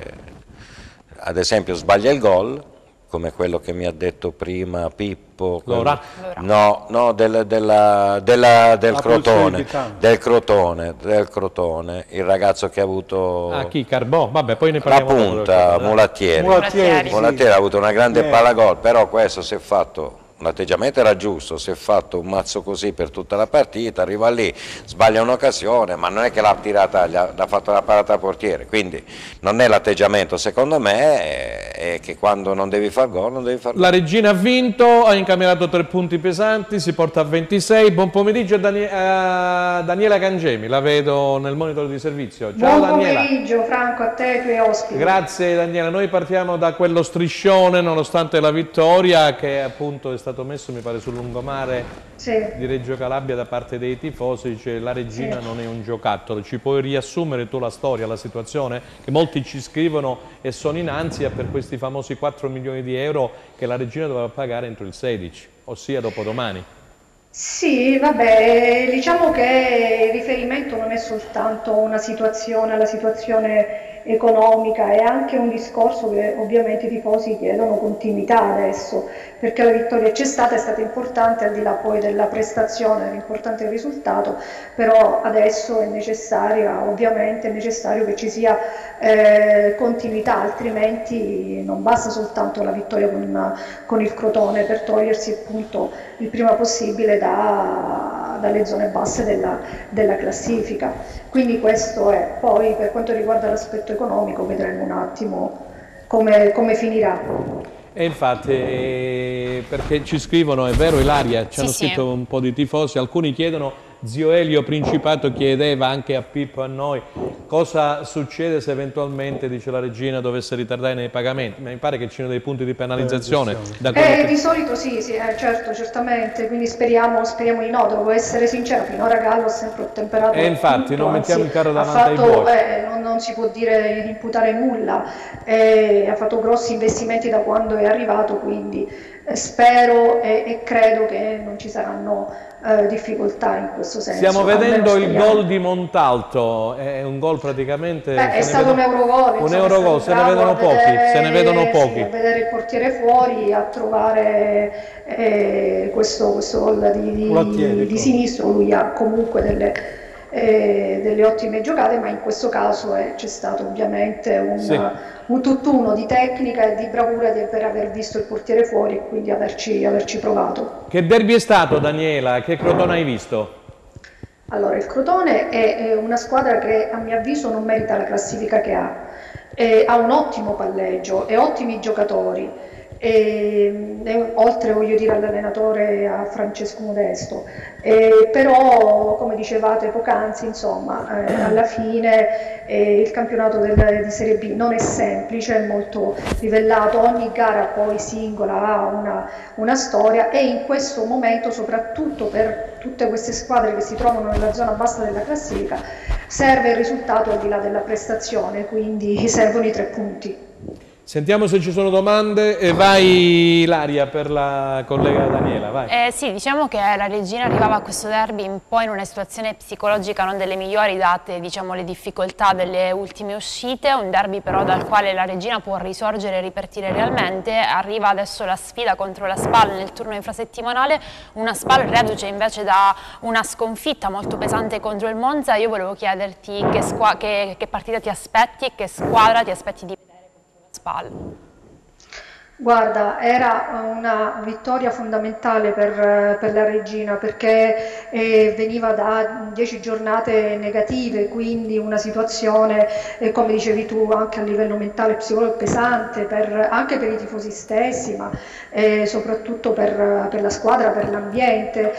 ad esempio sbaglia il gol, come quello che mi ha detto prima Pippo, Lora. no, no del, della, della, del, crotone, di del crotone, del crotone, il ragazzo che ha avuto Ah, chi? Carbò? Vabbè, poi ne la parliamo punta, dopo, Mulattieri. Mulattieri, sì. Mulattieri ha avuto una grande Eh. palla gol, però questo si è fatto. L'atteggiamento era giusto, si è fatto un mazzo così per tutta la partita, arriva lì, sbaglia un'occasione, ma non è che l'ha tirata, gli ha, l'ha fatto la parata al portiere, quindi non è l'atteggiamento, secondo me è, è che quando non devi far gol non devi far gol. La Regina ha vinto, ha incamerato tre punti pesanti, si porta a ventisei. Buon pomeriggio a, Danie a Daniela Cangemi, la vedo nel monitor di servizio. Ciao Buon Daniela. pomeriggio Franco, a te e ai tuoi ospiti. Grazie Daniela, noi partiamo da quello striscione nonostante la vittoria che appunto è stato messo mi pare sul lungomare sì. di Reggio Calabria da parte dei tifosi, cioè la Regina sì. non è un giocattolo. Ci puoi riassumere tu la storia, la situazione? Che molti ci scrivono e sono in ansia per questi famosi quattro milioni di euro che la Regina doveva pagare entro il sedici, ossia dopodomani. Sì, vabbè, diciamo che il riferimento non è soltanto una situazione, la situazione economica, è anche un discorso che ovviamente i tifosi chiedono continuità adesso, perché la vittoria c'è stata, è stata importante, al di là poi della prestazione, era importante il risultato, però adesso è necessaria, ovviamente è necessario che ci sia eh, continuità, altrimenti non basta soltanto la vittoria con, con il Crotone per togliersi appunto il prima possibile da, dalle zone basse della, della classifica. Quindi questo è. Poi per quanto riguarda l'aspetto economico vedremo un attimo come, come finirà. E infatti, eh, perché ci scrivono, è vero Ilaria, ci sì, hanno sì. scritto un po' di tifosi, alcuni chiedono, zio Elio Principato chiedeva anche a Pippo e a noi, cosa succede se eventualmente, dice la Regina, dovesse ritardare nei pagamenti? Ma mi pare che ci siano dei punti di penalizzazione. Da quello Eh, che... Di solito sì, sì eh, certo, certamente, quindi speriamo, speriamo di no, devo essere sincera, finora Gallo ha sempre ottemperato. E infatti, tutto, non mettiamo anzi, il carro davanti ha ai fatto, buoi. eh, non, non si può dire di imputare nulla, eh, ha fatto grossi investimenti da quando è arrivato, quindi eh, spero e, e credo che non ci saranno eh, difficoltà in questo senso. Stiamo vedendo il speriamo. gol di Montalto, è un gol praticamente... Beh, è stato un eurogol, un insomma, eurogol, è se ne stato vedono bravo a pochi, vedere- se ne vedono pochi. sì, a vedere il portiere fuori, a trovare eh, questo, questo gol di, di, Mulattieri, di ecco. sinistro, lui ha comunque delle, eh, delle ottime giocate, ma in questo caso eh, c'è stato ovviamente un, sì. un tutt'uno di tecnica e di bravura di, per aver visto il portiere fuori e quindi averci, averci provato. Che derby è stato, Daniela? Che Crotone hai visto? Allora, il Crotone è una squadra che a mio avviso non merita la classifica che ha, e ha un ottimo palleggio e ottimi giocatori, e, e, oltre voglio dire all'allenatore, a Francesco Modesto, e, però come dicevate poc'anzi, insomma, eh, alla fine eh, il campionato del, di Serie B non è semplice, è molto livellato, ogni gara poi singola ha una, una storia, e in questo momento, soprattutto per tutte queste squadre che si trovano nella zona bassa della classifica, serve il risultato al di là della prestazione, quindi servono i tre punti. Sentiamo se ci sono domande e vai Ilaria per la collega Daniela, vai. Eh, sì, diciamo che la Regina arrivava a questo derby un po' in una situazione psicologica non delle migliori, date, diciamo, le difficoltà delle ultime uscite, un derby però dal quale la Regina può risorgere e ripartire realmente. Arriva adesso la sfida contro la Spal nel turno infrasettimanale, una Spal reduce invece da una sconfitta molto pesante contro il Monza. Io volevo chiederti che, che, che partita ti aspetti e che squadra ti aspetti di Spal. Guarda, era una vittoria fondamentale per, per la Regina, perché eh, veniva da dieci giornate negative, quindi una situazione, eh, come dicevi tu, anche a livello mentale e psicologico pesante, per, anche per i tifosi stessi, ma eh, soprattutto per, per la squadra, per l'ambiente,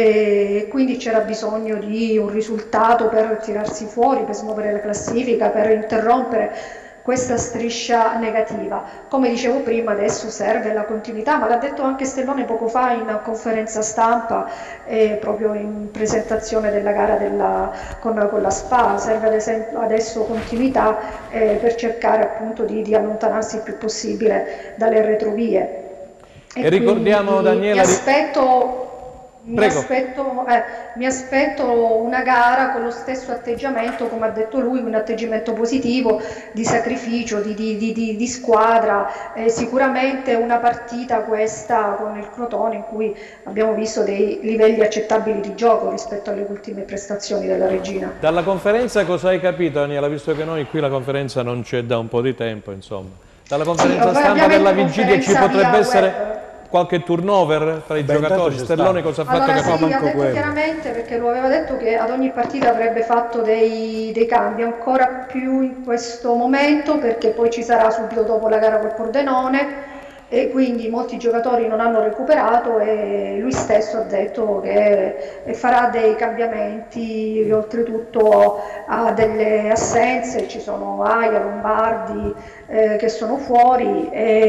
e quindi c'era bisogno di un risultato per tirarsi fuori, per smuovere la classifica, per interrompere questa striscia negativa. Come dicevo prima, adesso serve la continuità, ma l'ha detto anche Stellone poco fa in conferenza stampa, eh, proprio in presentazione della gara della, con, con la Spa, serve ad esempio adesso continuità eh, per cercare appunto di, di allontanarsi il più possibile dalle retrovie. E, e ricordiamo, Daniela, mi aspetto... Mi aspetto, eh, mi aspetto una gara con lo stesso atteggiamento, come ha detto lui, un atteggiamento positivo, di sacrificio, di, di, di, di, di squadra, eh, sicuramente una partita questa con il Crotone in cui abbiamo visto dei livelli accettabili di gioco rispetto alle ultime prestazioni della Regina. Dalla conferenza cosa hai capito, Daniela, visto che noi qui la conferenza non c'è da un po' di tempo, insomma. Dalla conferenza sì, stampa della vigilia ci potrebbe essere... Web. Qualche turnover tra i Beh, giocatori? Stellone cosa ha fatto? Allora, che sì, fa ha detto quello. chiaramente, perché lo aveva detto, che ad ogni partita avrebbe fatto dei, dei cambi, ancora più in questo momento, perché poi ci sarà subito dopo la gara col Pordenone, e quindi molti giocatori non hanno recuperato, e lui stesso ha detto che farà dei cambiamenti, oltretutto ha delle assenze, ci sono Aia, Lombardi eh, che sono fuori,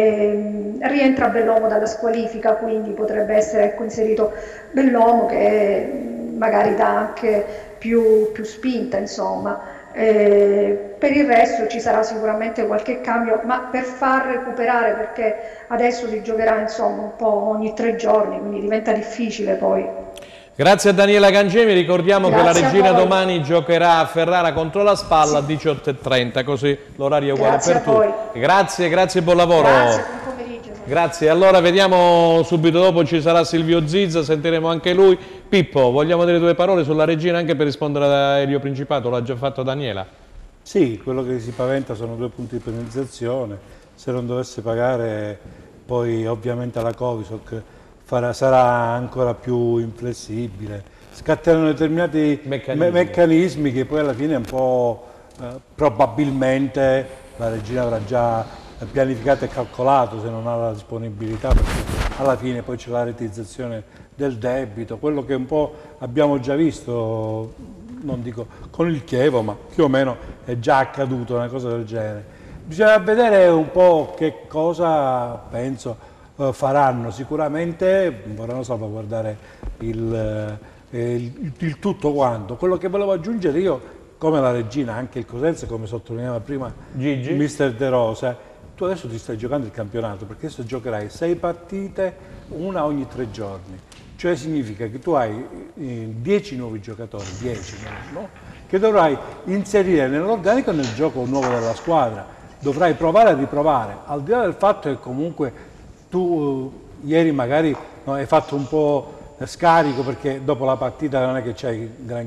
e rientra Bellomo dalla squalifica, quindi potrebbe essere, ecco, inserito Bellomo, che magari dà anche più, più spinta, insomma. Eh, per il resto ci sarà sicuramente qualche cambio, ma per far recuperare, perché adesso si giocherà insomma un po' ogni tre giorni, quindi diventa difficile poi. Grazie a Daniela Cangemi, ricordiamo Grazie che la Regina domani giocherà a Ferrara contro la Spalla, sì, a diciotto e trenta, così l'orario è uguale grazie per tutti. Grazie, grazie e buon lavoro. Grazie, buon pomeriggio. Grazie, allora vediamo subito dopo, ci sarà Silvio Zizza, sentiremo anche lui. Pippo, vogliamo dire due parole sulla Regina anche per rispondere a Elio Principato, l'ha già fatto Daniela? Sì, quello che si paventa sono due punti di penalizzazione, se non dovesse pagare poi ovviamente la Covisoc farà, sarà ancora più inflessibile, scatteranno determinati meccanismi. Me meccanismi che poi alla fine un po' eh, probabilmente la Regina avrà già pianificato e calcolato, se non ha la disponibilità, perché alla fine poi c'è la retizzazione del debito, quello che un po' abbiamo già visto, non dico con il Chievo, ma più o meno è già accaduto una cosa del genere. Bisogna vedere un po' che cosa, penso, eh, faranno. Sicuramente vorranno salvaguardare il, eh, il, il tutto quanto. Quello che volevo aggiungere io, come la Regina, anche il Cosenza, come sottolineava prima Gigi, mister De Rosa, tu adesso ti stai giocando il campionato, perché adesso giocherai sei partite, una ogni tre giorni. Cioè significa che tu hai dieci nuovi giocatori, dieci, no? Che dovrai inserire nell'organico e nel gioco nuovo della squadra. Dovrai provare a riprovare, al di là del fatto che comunque tu uh, ieri magari no, hai fatto un po' scarico, perché dopo la partita non è che c'hai granché,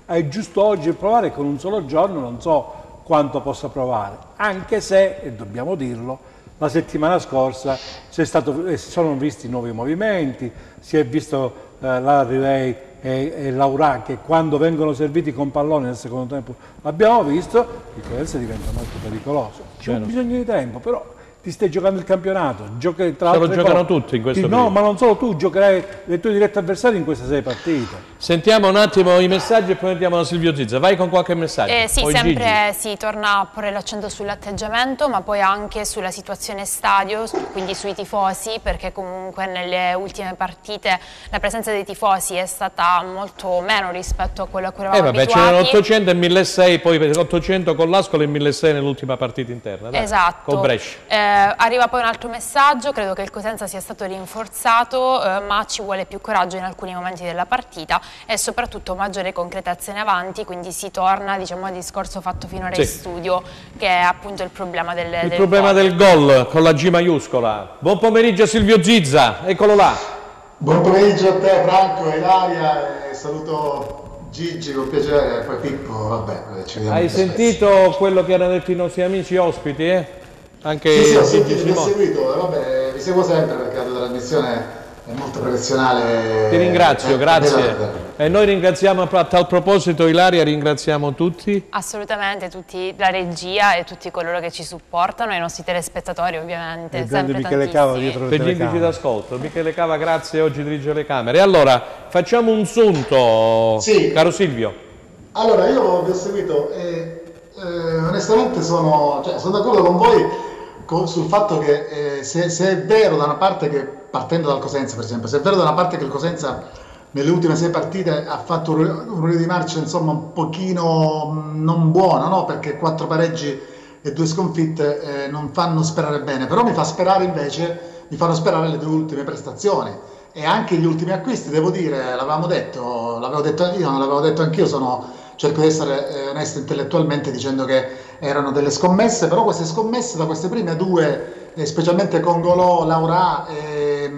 è giusto oggi provare, con un solo giorno non so quanto possa provare, anche se, e dobbiamo dirlo, la settimana scorsa si, è stato, si sono visti nuovi movimenti, si è visto eh, la Rivei e, e Laura che quando vengono serviti con pallone nel secondo tempo l'abbiamo visto, il Cosenza diventa molto pericoloso. C'è un bisogno di tempo, però ti stai giocando il campionato, giochi tra Se lo giocano cose. tutti in questo ti, No, ma non solo tu, giocherai le tue dirette avversarie in queste sei partite. Sentiamo un attimo i messaggi e poi andiamo da Silvio Zizza. Vai con qualche messaggio. Eh, sì, Poi sempre si torna a porre l'accento sull'atteggiamento, ma poi anche sulla situazione stadio, quindi sui tifosi, perché comunque nelle ultime partite la presenza dei tifosi è stata molto meno rispetto a quello a cui eravamo eh vabbè, abituati. c'erano ottocento e milleseicento, poi ottocento con l'Ascoli e milleseicento nell'ultima partita interna. Dai, esatto. Con Brescia. Eh, arriva poi un altro messaggio, credo che il Cosenza sia stato rinforzato, eh, ma ci vuole più coraggio in alcuni momenti della partita e soprattutto maggiore concretezza in avanti, quindi si torna, diciamo, al discorso fatto finora sì. in studio, che è appunto il problema del Il del problema gol. del gol con la G maiuscola. Buon pomeriggio Silvio Zizza, eccolo là. Buon pomeriggio a te Franco, Ilaria, e saluto Gigi con piacere, poi Pippo, vabbè, ci vediamo. Hai sentito quello che hanno detto i nostri amici ospiti, eh? Anche sì, sì, ho sentito, vi ho seguito, vabbè, vi seguo sempre perché la trasmissione è molto professionale. Ti ringrazio, eh, grazie. E noi ringraziamo, a tal proposito Ilaria, ringraziamo tutti. Assolutamente, tutti, la regia e tutti coloro che ci supportano, e i nostri telespettatori ovviamente, il sempre Michele Cava tantissimi. dietro le Per gli telecamere. indici d'ascolto, Michele Cava, grazie, oggi dirige le camere. Allora, facciamo un sunto, sì. Caro Silvio. Allora, io vi ho seguito e eh, onestamente sono, cioè, sono d'accordo con voi sul fatto che eh, se, se è vero da una parte che, partendo dal Cosenza per esempio, se è vero da una parte che il Cosenza nelle ultime sei partite ha fatto un ruolo di marcia insomma un pochino non buono, no? Perché quattro pareggi e due sconfitte eh, non fanno sperare bene, però mi fa sperare invece, mi fanno sperare le due ultime prestazioni e anche gli ultimi acquisti, devo dire, l'avevamo detto, l'avevo detto io, non l'avevo detto anch'io, sono, cerco di essere eh, onesto intellettualmente dicendo che erano delle scommesse, però queste scommesse da queste prime due, eh, specialmente Congolò, Laura, eh,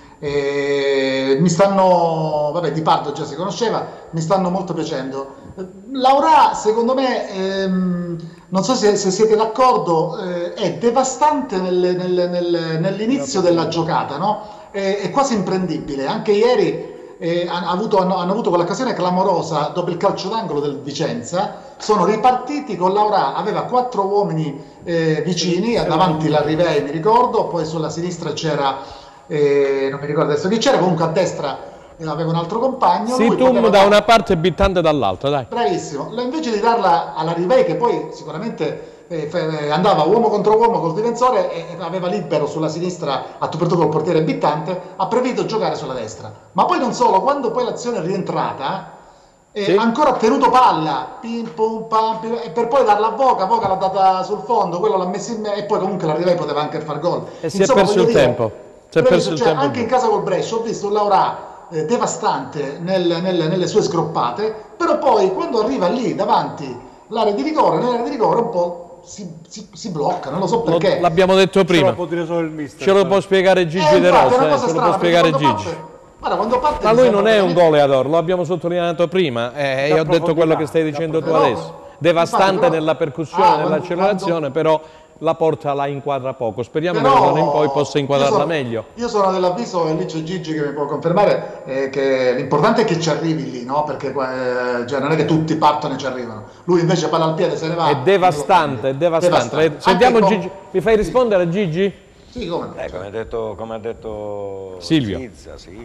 eh, mi stanno, vabbè, Di Pardo già si conosceva, mi stanno molto piacendo. Laura, secondo me, ehm, non so se, se siete d'accordo, eh, è devastante nelle, nelle, nelle, nell'inizio della giocata, no? È, è quasi imprendibile, anche ieri eh, hanno, avuto, hanno, hanno avuto quell'occasione clamorosa dopo il calcio d'angolo del Vicenza, sono ripartiti con Laura, aveva quattro uomini eh, vicini, davanti la Rivei mi ricordo, poi sulla sinistra c'era, eh, non mi ricordo adesso chi c'era, comunque a destra eh, aveva un altro compagno. Situm da una parte e Bittante dall'altra, dai. Bravissimo, invece di darla alla Rivei che poi sicuramente eh, andava uomo contro uomo col difensore e aveva libero sulla sinistra a tu per tu col portiere Bittante, ha preferito giocare sulla destra. Ma poi non solo, quando poi l'azione è rientrata, Eh, sì. ancora ha tenuto palla pim, pum, pam, pim, e per poi darla a Voca, Voca l'ha data sul fondo, quello l'ha messo in me e poi comunque la Rivei poteva anche far gol e si Insomma, è perso il dire, tempo, si è perso il cioè, tempo anche in casa col Brescia ho visto un Laura eh, devastante nel, nel, nelle sue scroppate, però poi quando arriva lì davanti l'area di rigore, nell'area di rigore un po' si, si, si blocca, non lo so perché. L'abbiamo detto prima, ce lo può dire solo il mister, ce lo può spiegare Gigi eh, De Rosa, eh, eh, ce lo può spiegare Gigi. Parte, Guarda, quando parte ma lui non è un goleador, lo abbiamo sottolineato prima e eh, io ho detto quello che stai dicendo tu però, adesso. Devastante però, nella percussione, ah, nell'accelerazione, quando... però la porta la inquadra poco. Speriamo però, che da ora in poi possa inquadrarla io sono, meglio. Io sono dell'avviso, e lì c'è Gigi che mi può confermare, eh, che l'importante è che ci arrivi lì, no? Perché eh, cioè, non è che tutti partono e ci arrivano. Lui invece palla al piede se ne va. È devastante, è devastante. devastante. Sentiamo con... Gigi, mi fai rispondere Gigi? Sì, come no. Eh, come ha detto, come ha detto Silvio. Zizza, Silvio.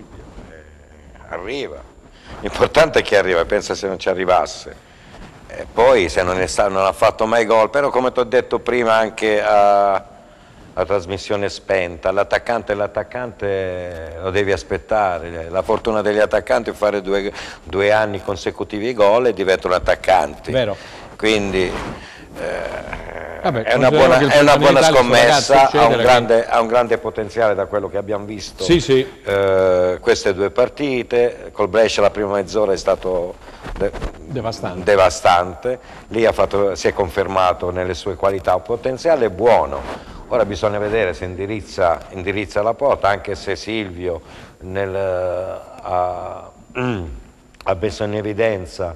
Arriva, l'importante è che arriva, pensa se non ci arrivasse, e poi se non, è stato, non ha fatto mai gol, però come ti ho detto prima anche a, a trasmissione spenta, l'attaccante l'attaccante lo devi aspettare, la fortuna degli attaccanti è fare due, due anni consecutivi gol e diventano attaccanti, vero. Quindi eh, Vabbè, è una buona, è una buona scommessa, ha un, grande, che... ha un grande potenziale da quello che abbiamo visto. Sì, sì. Eh, queste due partite, col Brescia la prima mezz'ora è stato de devastante. devastante, lì ha fatto, si è confermato nelle sue qualità, un potenziale buono. Ora bisogna vedere se indirizza, indirizza la porta, anche se Silvio nel, ha, ha messo in evidenza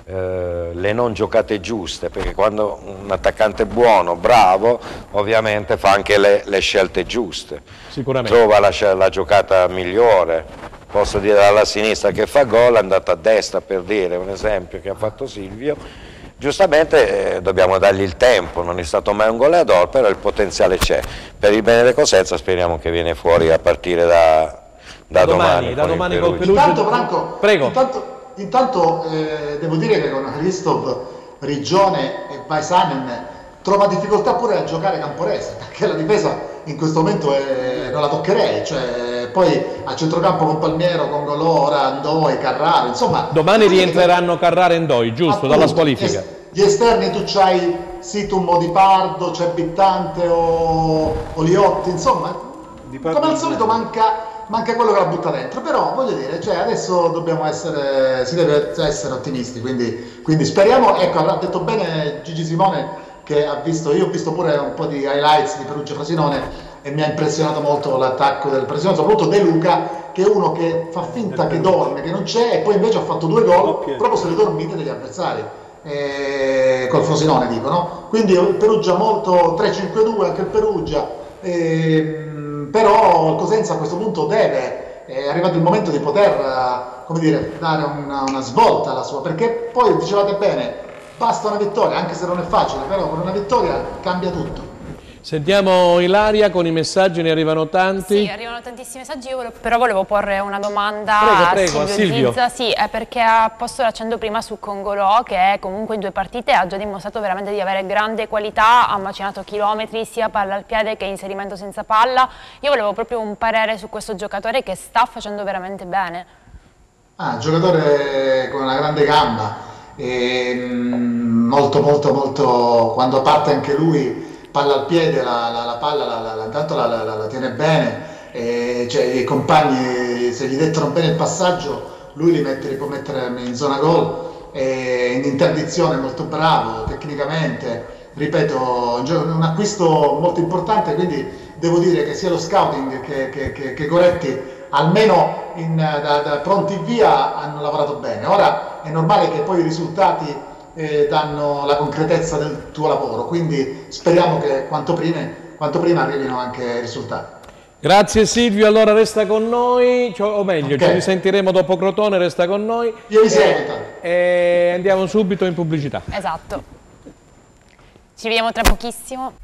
eh, le non giocate giuste, perché quando un attaccante buono, bravo, ovviamente fa anche le, le scelte giuste, sicuramente trova la, la giocata migliore. Posso dire alla sinistra che fa gol, è andato a destra, per dire un esempio che ha fatto Silvio. Giustamente eh, dobbiamo dargli il tempo, non è stato mai un goleador, però il potenziale c'è. Per il bene del Cosenza speriamo che viene fuori a partire da, da, da domani. Da domani col Perugia. Intanto, Franco, prego. Intanto, intanto eh, devo dire che con Hristov, Rigione e Paisanen trova difficoltà pure a giocare Camporese, perché la difesa in questo momento è, non la toccherei, cioè, poi a centrocampo con Palmiero, con Golora, Andoi, Carraro, insomma... Domani rientreranno che... Carraro e Andoi, giusto, appunto, dalla squalifica. Es gli esterni tu c'hai Situm o Di Pardo, c'è Bittante o, o Liotti, insomma, come al solito manca... manca quello che la butta dentro, però voglio dire, cioè, adesso dobbiamo essere, si deve essere ottimisti, quindi, quindi speriamo, ecco, avrà detto bene Gigi Simone che ha visto, io ho visto pure un po' di highlights di Perugia Frosinone e mi ha impressionato molto l'attacco del Frosinone, soprattutto De Luca, che è uno che fa finta che dorme, che non c'è, e poi invece ha fatto due gol proprio sulle dormite degli avversari, eh, col Frosinone dico, no? Quindi il Perugia molto tre cinque due, anche il Perugia, eh, però il Cosenza a questo punto deve, è arrivato il momento di poter, come dire, dare una, una svolta alla sua, perché poi dicevate bene, basta una vittoria, anche se non è facile, però con una vittoria cambia tutto. Sentiamo Ilaria con i messaggi, ne arrivano tanti. Sì, arrivano tantissimi messaggi, io volevo, però volevo porre una domanda prego, a prego, Silvio, a Silvio. Zizza, sì, è perché ha posto l'accento prima su Congolò, che comunque in due partite ha già dimostrato veramente di avere grande qualità, ha macinato chilometri sia palla al piede che inserimento senza palla. Io volevo proprio un parere su questo giocatore che sta facendo veramente bene. Ah, giocatore con una grande gamba, e, molto molto molto, quando parte anche lui, palla al piede, la, la, la palla la, la, la, intanto la, la, la tiene bene, e, cioè, i compagni se gli dettano bene il passaggio lui li, mette, li può mettere in zona gol, e in interdizione molto bravo tecnicamente, ripeto, un acquisto molto importante, quindi devo dire che sia lo scouting che, che, che, che Goretti almeno in, da, da pronti via hanno lavorato bene. Ora è normale che poi i risultati Eh, danno la concretezza del tuo lavoro, quindi speriamo che quanto prima, quanto prima arrivino anche i risultati. Grazie Silvio, allora resta con noi, o meglio, okay, ci risentiremo dopo Crotone, resta con noi. Io vi seguo. E andiamo subito in pubblicità. Esatto. Ci vediamo tra pochissimo.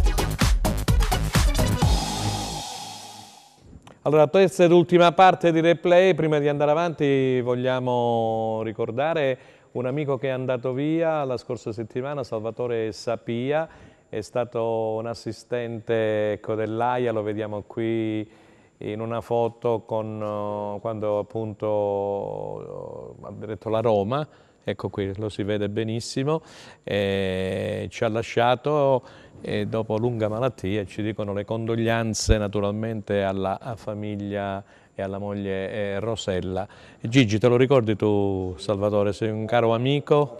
Allora, terza ed ultima parte di replay. Prima di andare avanti vogliamo ricordare un amico che è andato via la scorsa settimana, Salvatore Sapia, è stato un assistente, ecco, dell'A I A, lo vediamo qui in una foto con, uh, quando appunto uh, ha diretto la Roma, ecco qui, lo si vede benissimo, e ci ha lasciato e dopo lunga malattia, ci dicono le condoglianze naturalmente alla famiglia e alla moglie eh, Rosella. Gigi, te lo ricordi tu, Salvatore? Sei un caro amico?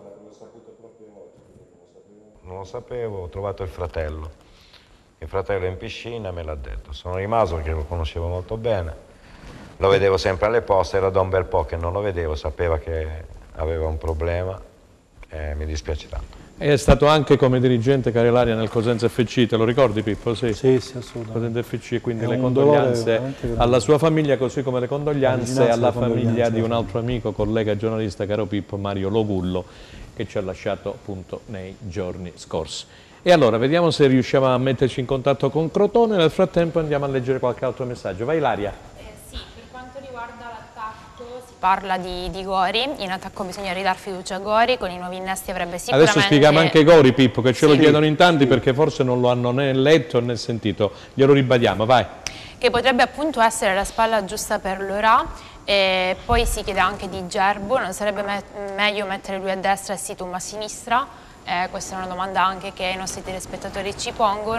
Non lo sapevo, ho trovato il fratello. Il fratello in piscina me l'ha detto. Sono rimasto perché lo conoscevo molto bene. Lo vedevo sempre alle poste, era da un bel po' che non lo vedevo, sapeva che aveva un problema e mi dispiace tanto. È stato anche come dirigente Carilaria nel Cosenza F C, te lo ricordi Pippo? Sì, sì, sì, assolutamente. Cosenza F C, quindi le condoglianze alla sua famiglia, così come le condoglianze alla famiglia di un altro amico, collega giornalista, caro Pippo, Mario Logullo, che ci ha lasciato appunto nei giorni scorsi. E allora, vediamo se riusciamo a metterci in contatto con Crotone, nel frattempo andiamo a leggere qualche altro messaggio. Vai Ilaria. Parla di, di Gori, in attacco bisogna ridar fiducia a Gori, con i nuovi innesti avrebbe sicuramente... Adesso spieghiamo anche Gori, Pippo, che ce sì, lo chiedono in tanti sì, perché forse non lo hanno né letto né sentito, glielo ribadiamo, vai. Che potrebbe appunto essere la spalla giusta per l'Ora, e poi si chiede anche di Gerbo, non sarebbe me meglio mettere lui a destra e Situm a sinistra? Eh, questa è una domanda anche che i nostri telespettatori ci pongono.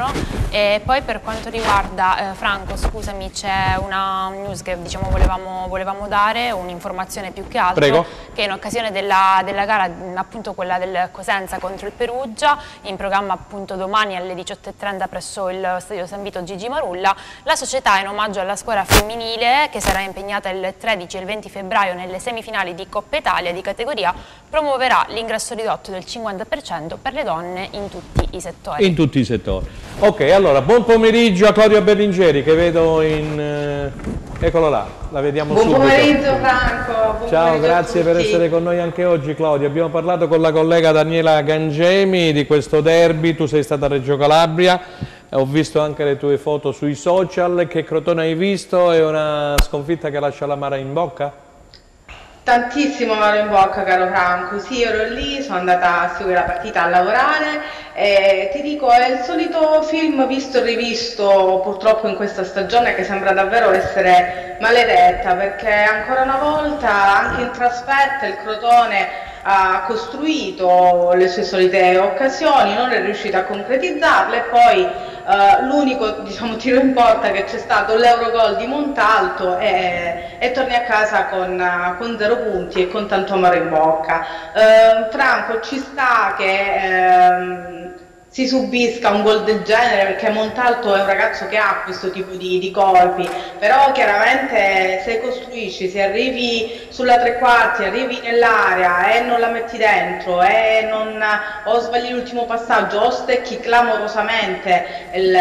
E poi per quanto riguarda, eh, Franco, scusami, c'è una news che diciamo volevamo, volevamo dare, un'informazione più che altro. Prego. Che in occasione della, della gara, appunto quella del Cosenza contro il Perugia, in programma appunto domani alle diciotto e trenta presso il Stadio San Vito Gigi Marulla, la società in omaggio alla squadra femminile che sarà impegnata il tredici e il venti febbraio nelle semifinali di Coppa Italia di categoria promuoverà l'ingresso ridotto del cinquanta per cento per le donne in tutti i settori. In tutti i settori. Ok, allora buon pomeriggio a Claudia Berlingeri che vedo in... Eh, eccolo là, la vediamo buon subito. Buon pomeriggio Franco. Buon Ciao, pomeriggio grazie per essere con noi anche oggi Claudia. Abbiamo parlato con la collega Daniela Gangemi di questo derby, tu sei stata a Reggio Calabria, ho visto anche le tue foto sui social. Che Crotone hai visto? È una sconfitta che lascia l'amara in bocca? Tantissimo amaro in bocca, caro Franco. Sì, ero lì, sono andata a seguire la partita, a lavorare e ti dico, è il solito film visto e rivisto purtroppo in questa stagione che sembra davvero essere maledetta, perché ancora una volta anche in trasferta il Crotone ha costruito le sue solite occasioni, non è riuscito a concretizzarle e poi uh, l'unico diciamo, tiro in porta che c'è stato l'Eurogol di Montalto e, e torni a casa con, uh, con zero punti e con tanto amaro in bocca. Uh, Franco, ci sta che uh, si subisca un gol del genere perché Montalto è un ragazzo che ha questo tipo di, di colpi, però chiaramente se costruisci, se arrivi sulla tre quarti, arrivi nell'area e non la metti dentro e non, o sbagli l'ultimo passaggio o stecchi clamorosamente il,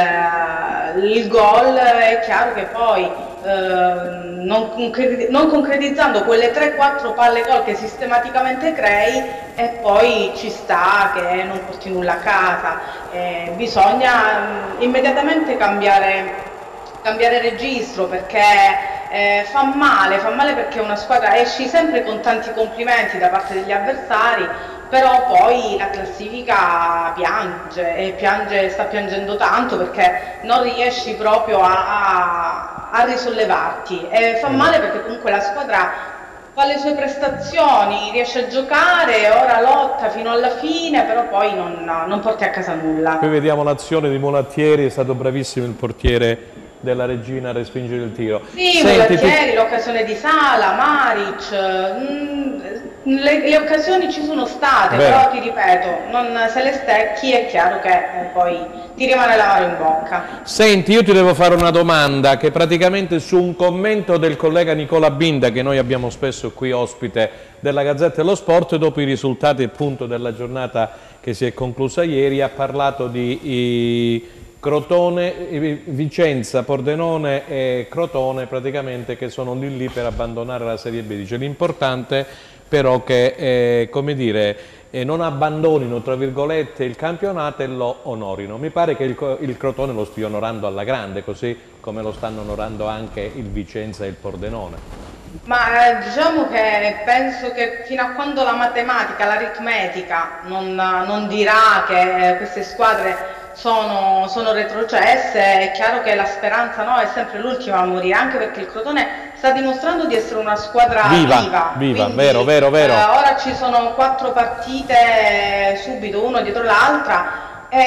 il gol, è chiaro che poi eh, non, concreti non concretizzando quelle tre quattro palle gol che sistematicamente crei e poi ci sta che non porti nulla a casa. Eh, bisogna mh, immediatamente cambiare, cambiare registro perché eh, fa male, fa male perché una squadra esci sempre con tanti complimenti da parte degli avversari, però poi la classifica piange e piange, sta piangendo tanto perché non riesci proprio a, a, a risollevarti e fa male perché comunque la squadra fa le sue prestazioni, riesce a giocare, ora lotta fino alla fine, però poi non, non porti a casa nulla. Qui vediamo l'azione di Mulattieri, è stato bravissimo il portiere della Regina a respingere il tiro. Sì, Mulattieri, ti... l'occasione di Sala, Maric, mh, le, le occasioni ci sono state, Vero. Però ti ripeto, non, se le stecchi è chiaro che eh, poi ti rimane l'amaro in bocca. Senti, io ti devo fare una domanda che praticamente su un commento del collega Nicola Binda, che noi abbiamo spesso qui ospite della Gazzetta dello Sport, dopo i risultati appunto della giornata che si è conclusa ieri, ha parlato di i Crotone, Vicenza, Pordenone e Crotone praticamente che sono lì lì per abbandonare la Serie B. Dice l'importante però che eh, come dire, eh, non abbandonino tra virgolette il campionato e lo onorino. Mi pare che il, il Crotone lo stia onorando alla grande, così come lo stanno onorando anche il Vicenza e il Pordenone. Ma eh, diciamo che penso che fino a quando la matematica, l'aritmetica non, non dirà che eh, queste squadre sono, sono retrocesse, è chiaro che la speranza no, è sempre l'ultima a morire, anche perché il Crotone sta dimostrando di essere una squadra viva, viva, viva quindi, vero, vero, vero. Eh, ora ci sono quattro partite subito, una dietro l'altra.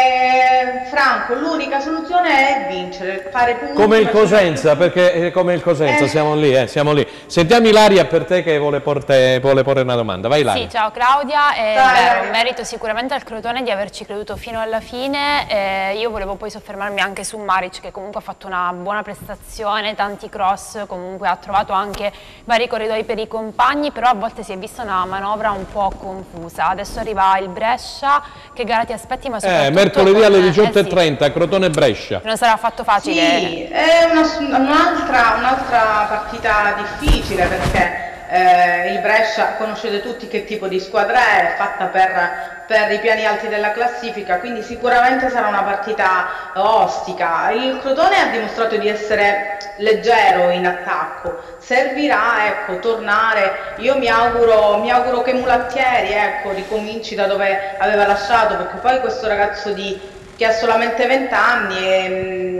Eh, Franco, l'unica soluzione è vincere, fare punti. Come il Cosenza, perché come il Cosenza, eh. siamo lì, eh, siamo lì. Sentiamo Ilaria per te che vuole, porte, vuole porre una domanda. Vai Ilaria. Sì, ciao Claudia, è Dai, vero, Ilaria. merito sicuramente al Crotone di averci creduto fino alla fine. Eh, io volevo poi soffermarmi anche su Maric, che comunque ha fatto una buona prestazione, tanti cross, comunque ha trovato anche vari corridoi per i compagni, però a volte si è vista una manovra un po' confusa. Adesso arriva il Brescia, che gara ti aspetti, ma soprattutto... Eh, mercoledì alle diciotto e eh, trenta, sì. Crotone-Brescia. Non sarà affatto facile. Sì, è un'altra un un'altra partita difficile perché eh, il Brescia, conoscete tutti che tipo di squadra è, fatta per, per i piani alti della classifica, quindi sicuramente sarà una partita ostica. Il Crotone ha dimostrato di essere leggero in attacco, servirà ecco, tornare, io mi auguro, mi auguro che Mulattieri ecco, ricominci da dove aveva lasciato, perché poi questo ragazzo di, che ha solamente venti anni e, mh,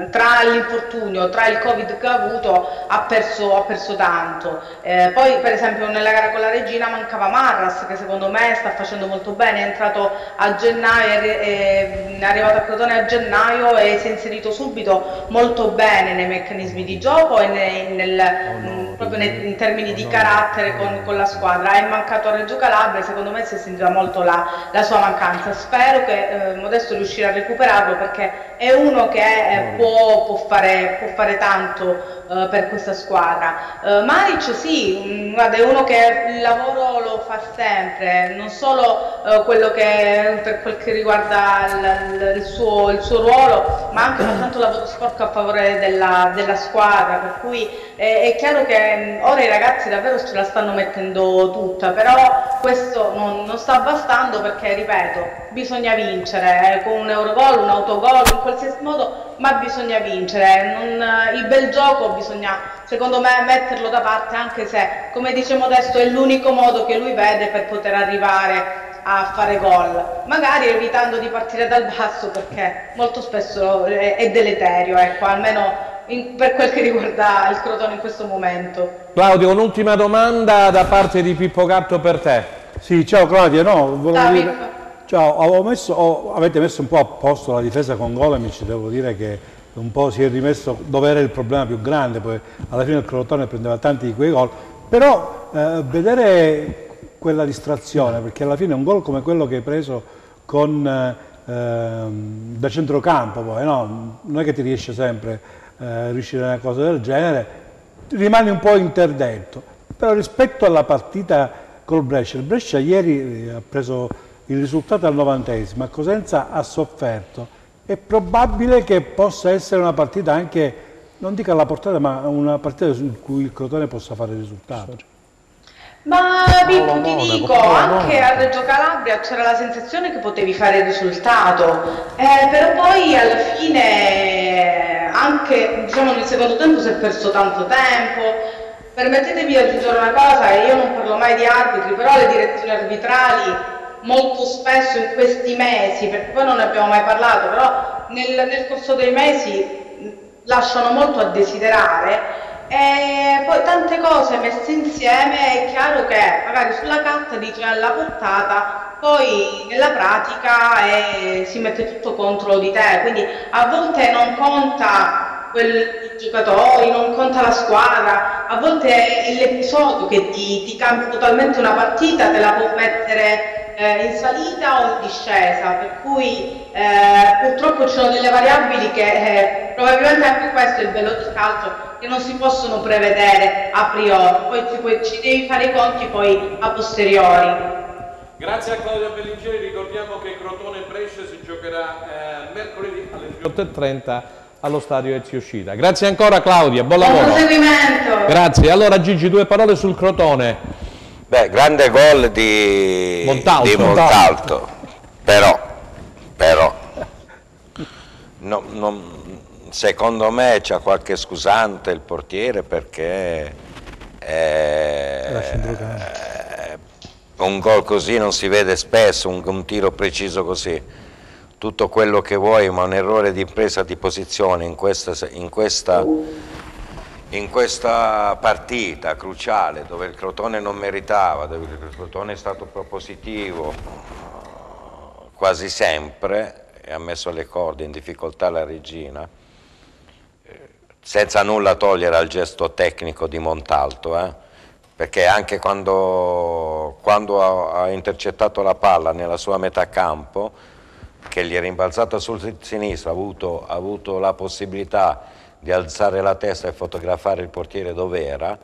tra l'infortunio, tra il Covid che ha avuto, ha perso, ha perso tanto. Eh, poi per esempio nella gara con la Regina mancava Marras, che secondo me sta facendo molto bene, è entrato a gennaio, è, è arrivato a Crotone a gennaio e si è inserito subito molto bene nei meccanismi di gioco e nel, nel, oh no, proprio nei, in termini di carattere con, con la squadra. È mancato a Reggio Calabria, secondo me si è sentita molto la, la sua mancanza. Spero che eh, Modesto riuscirà a recuperarlo, perché è uno che eh, può, può, fare, può fare tanto eh, per questa squadra. eh, Maric sì, mh, guarda, è uno che il lavoro lo fa sempre, non solo eh, quello che per quel che riguarda il, il, il, suo, il suo ruolo, ma anche tanto lavoro sporco a favore della, della squadra, per cui eh, è chiaro che mh, ora i ragazzi davvero ce la stanno mettendo tutta, però questo non, non sta bastando, perché ripeto, bisogna vincere eh, con un Eurogol, un autogol, in qualsiasi modo, ma bisogna vincere. Non, il bel gioco bisogna, secondo me, metterlo da parte, anche se, come dice Modesto, è l'unico modo che lui vede per poter arrivare a fare gol, magari evitando di partire dal basso, perché molto spesso è, è deleterio, ecco, almeno in, per quel che riguarda il Crotone in questo momento. Claudio, un'ultima domanda da parte di Pippo Gatto per te. Sì, ciao Claudia, no, volevo Ciao, dire... Pippo. Ciao, ho messo, ho, avete messo un po' a posto la difesa con Golemic, devo dire che un po' si è rimesso dove era il problema più grande, poi alla fine il Crotone prendeva tanti di quei gol, però eh, vedere quella distrazione, perché alla fine un gol come quello che hai preso con, eh, da centrocampo, poi, no? Non è che ti riesce sempre a eh, riuscire a una cosa del genere, rimani un po' interdetto, però rispetto alla partita col Brescia, il Brescia ieri ha preso il risultato al novantesimo, a Cosenza ha sofferto, è probabile che possa essere una partita anche, non dico alla portata, ma una partita su cui il Crotone possa fare il risultato. Ma Pippo, ti dico, anche a Reggio Calabria c'era la sensazione che potevi fare il risultato, eh, però poi alla fine, anche diciamo nel secondo tempo, si è perso tanto tempo. Permettetemi di aggiungere una cosa, io non parlo mai di arbitri, però le direzioni arbitrali molto spesso in questi mesi, perché poi non ne abbiamo mai parlato, però nel, nel corso dei mesi lasciano molto a desiderare, e poi tante cose messe insieme è chiaro che magari sulla carta dice alla portata, poi nella pratica eh, si mette tutto contro di te, quindi a volte non conta quel giocatori, non conta la squadra, a volte è l'episodio che ti, ti cambia totalmente una partita, te la può mettere Eh, in salita o in discesa, per cui eh, purtroppo ci sono delle variabili che eh, probabilmente anche questo è il bello del calcio, che non si possono prevedere a priori, poi ci, poi ci devi fare i conti poi a posteriori. Grazie a Claudia Bellinceri, ricordiamo che Crotone Brescia si giocherà eh, mercoledì alle diciotto e trenta allo stadio Ezio Scida. Grazie ancora Claudia, buon lavoro. Buon proseguimento. Grazie. Allora Gigi, due parole sul Crotone. Beh, grande gol di Montalto, di Montalto. però, però no, non, secondo me c'ha qualche scusante il portiere, perché eh, un gol così non si vede spesso, un, un tiro preciso così, tutto quello che vuoi, ma un errore di presa di posizione in questa, in questa in questa partita cruciale, dove il Crotone non meritava, dove il Crotone è stato propositivo quasi sempre e ha messo le corde in difficoltà la Regina, senza nulla togliere al gesto tecnico di Montalto, eh? Perché anche quando, quando ha, ha intercettato la palla nella sua metà campo, che gli è rimbalzata sul sinistro, ha avuto, ha avuto la possibilità di alzare la testa e fotografare il portiere dove era,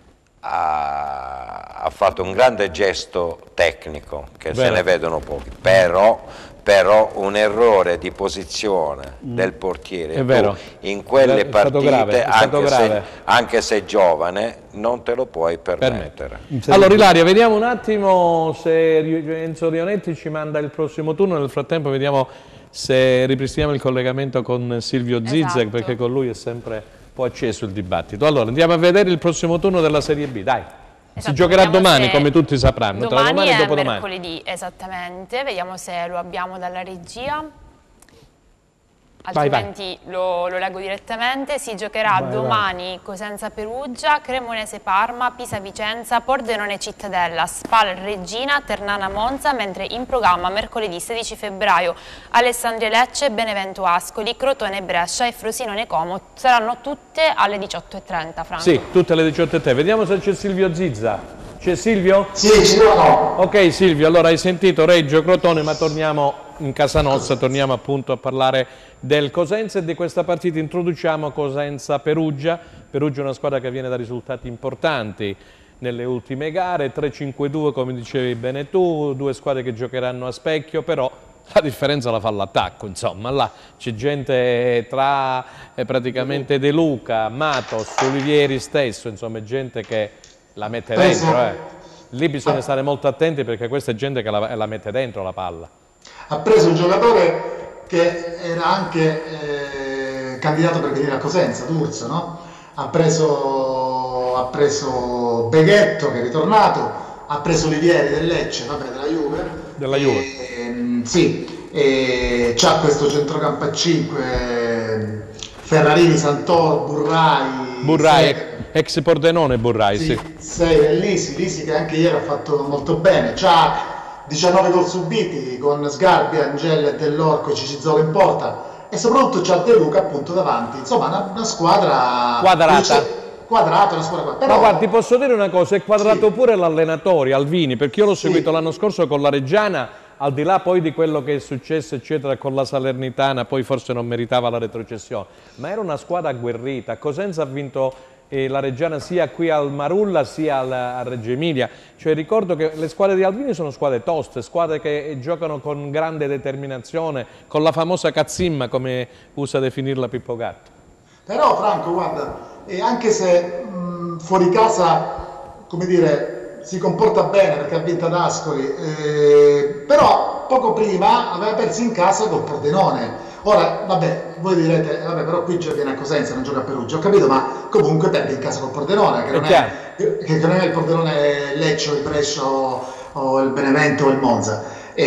ha, ha fatto un grande gesto tecnico, che Bene. se ne vedono pochi, però, però un errore di posizione mm. del portiere, è vero. in quelle è partite, grave, anche, se, anche se giovane, non te lo puoi permettere. Per allora Ilaria, vediamo un attimo se Enzo Rionetti ci manda il prossimo turno, nel frattempo vediamo se ripristiniamo il collegamento con Silvio Zizek, esatto. perché con lui è sempre un po' acceso il dibattito. Allora andiamo a vedere il prossimo turno della Serie B, dai. Esatto, si giocherà domani, come tutti sapranno, domani tra domani e dopodomani. Mercoledì, esattamente, vediamo se lo abbiamo dalla regia. altrimenti vai, vai. Lo, lo leggo direttamente. Si giocherà vai, domani Cosenza-Perugia, Cremonese-Parma, Pisa-Vicenza, Pordenone-Cittadella, Spal-Regina, Ternana-Monza, mentre in programma mercoledì sedici febbraio Alessandria-Lecce, Benevento-Ascoli, Crotone-Brescia e Frosinone-Como. Saranno tutte alle diciotto e trenta, Franco. Sì, tutte alle diciotto e trenta. Vediamo se c'è Silvio Zizza. C'è Silvio? Sì, ci sono. Ok Silvio, allora hai sentito Reggio, Crotone, ma torniamo in casa nostra, torniamo appunto a parlare del Cosenza e di questa partita. Introduciamo Cosenza-Perugia. Perugia è una squadra che viene da risultati importanti nelle ultime gare, tre cinque due come dicevi bene tu, due squadre che giocheranno a specchio, però la differenza la fa l'attacco, insomma, là c'è gente tra eh, praticamente De Luca, Matos, Olivieri stesso, insomma gente che la mette dentro, eh. Lì bisogna stare molto attenti perché questa è gente che la, la mette dentro la palla. Ha preso un giocatore che era anche eh, candidato per venire a Cosenza, D'Urso, no? Ha preso, ha preso Beghetto che è ritornato, ha preso Olivieri del Lecce, vabbè, della Juve. Della Juve. E, sì, e c'ha questo centrocampo a cinque, Ferrarini, Santoro, Burrai. Burrai, ex Pordenone Burrai, sì. sì. sei Lisi, Lisi che anche ieri ha fatto molto bene, c'ha diciannove gol subiti con Sgarbi, Angel e Dell'Orco e Cicizzolo in porta e soprattutto c'ha De Luca appunto davanti, insomma una, una squadra quadrata. Quadrata, una squadra quadrata. Però... Ma guarda, ti posso dire una cosa, è quadrato sì. pure l'allenatore Alvini, perché io l'ho seguito sì. l'anno scorso con la Reggiana, al di là poi di quello che è successo eccetera con la Salernitana, poi forse non meritava la retrocessione, ma era una squadra agguerrita. Cosenza ha vinto eh, la Reggiana sia qui al Marulla sia al, a Reggio Emilia, cioè ricordo che le squadre di Alvini sono squadre toste, squadre che giocano con grande determinazione, con la famosa cazzimma come usa definirla Pippo Gatto. Però Franco guarda, eh, anche se mh, fuori casa, come dire, si comporta bene perché ha vinto ad Ascoli, eh, però poco prima aveva perso in casa col Pordenone. Ora, vabbè, voi direte, vabbè, però qui viene a Cosenza, non gioca a Perugia, ho capito, ma comunque perde in casa col Pordenone, che non è, che non è il Pordenone Lecce, il Brescia o, o il Benevento o il Monza.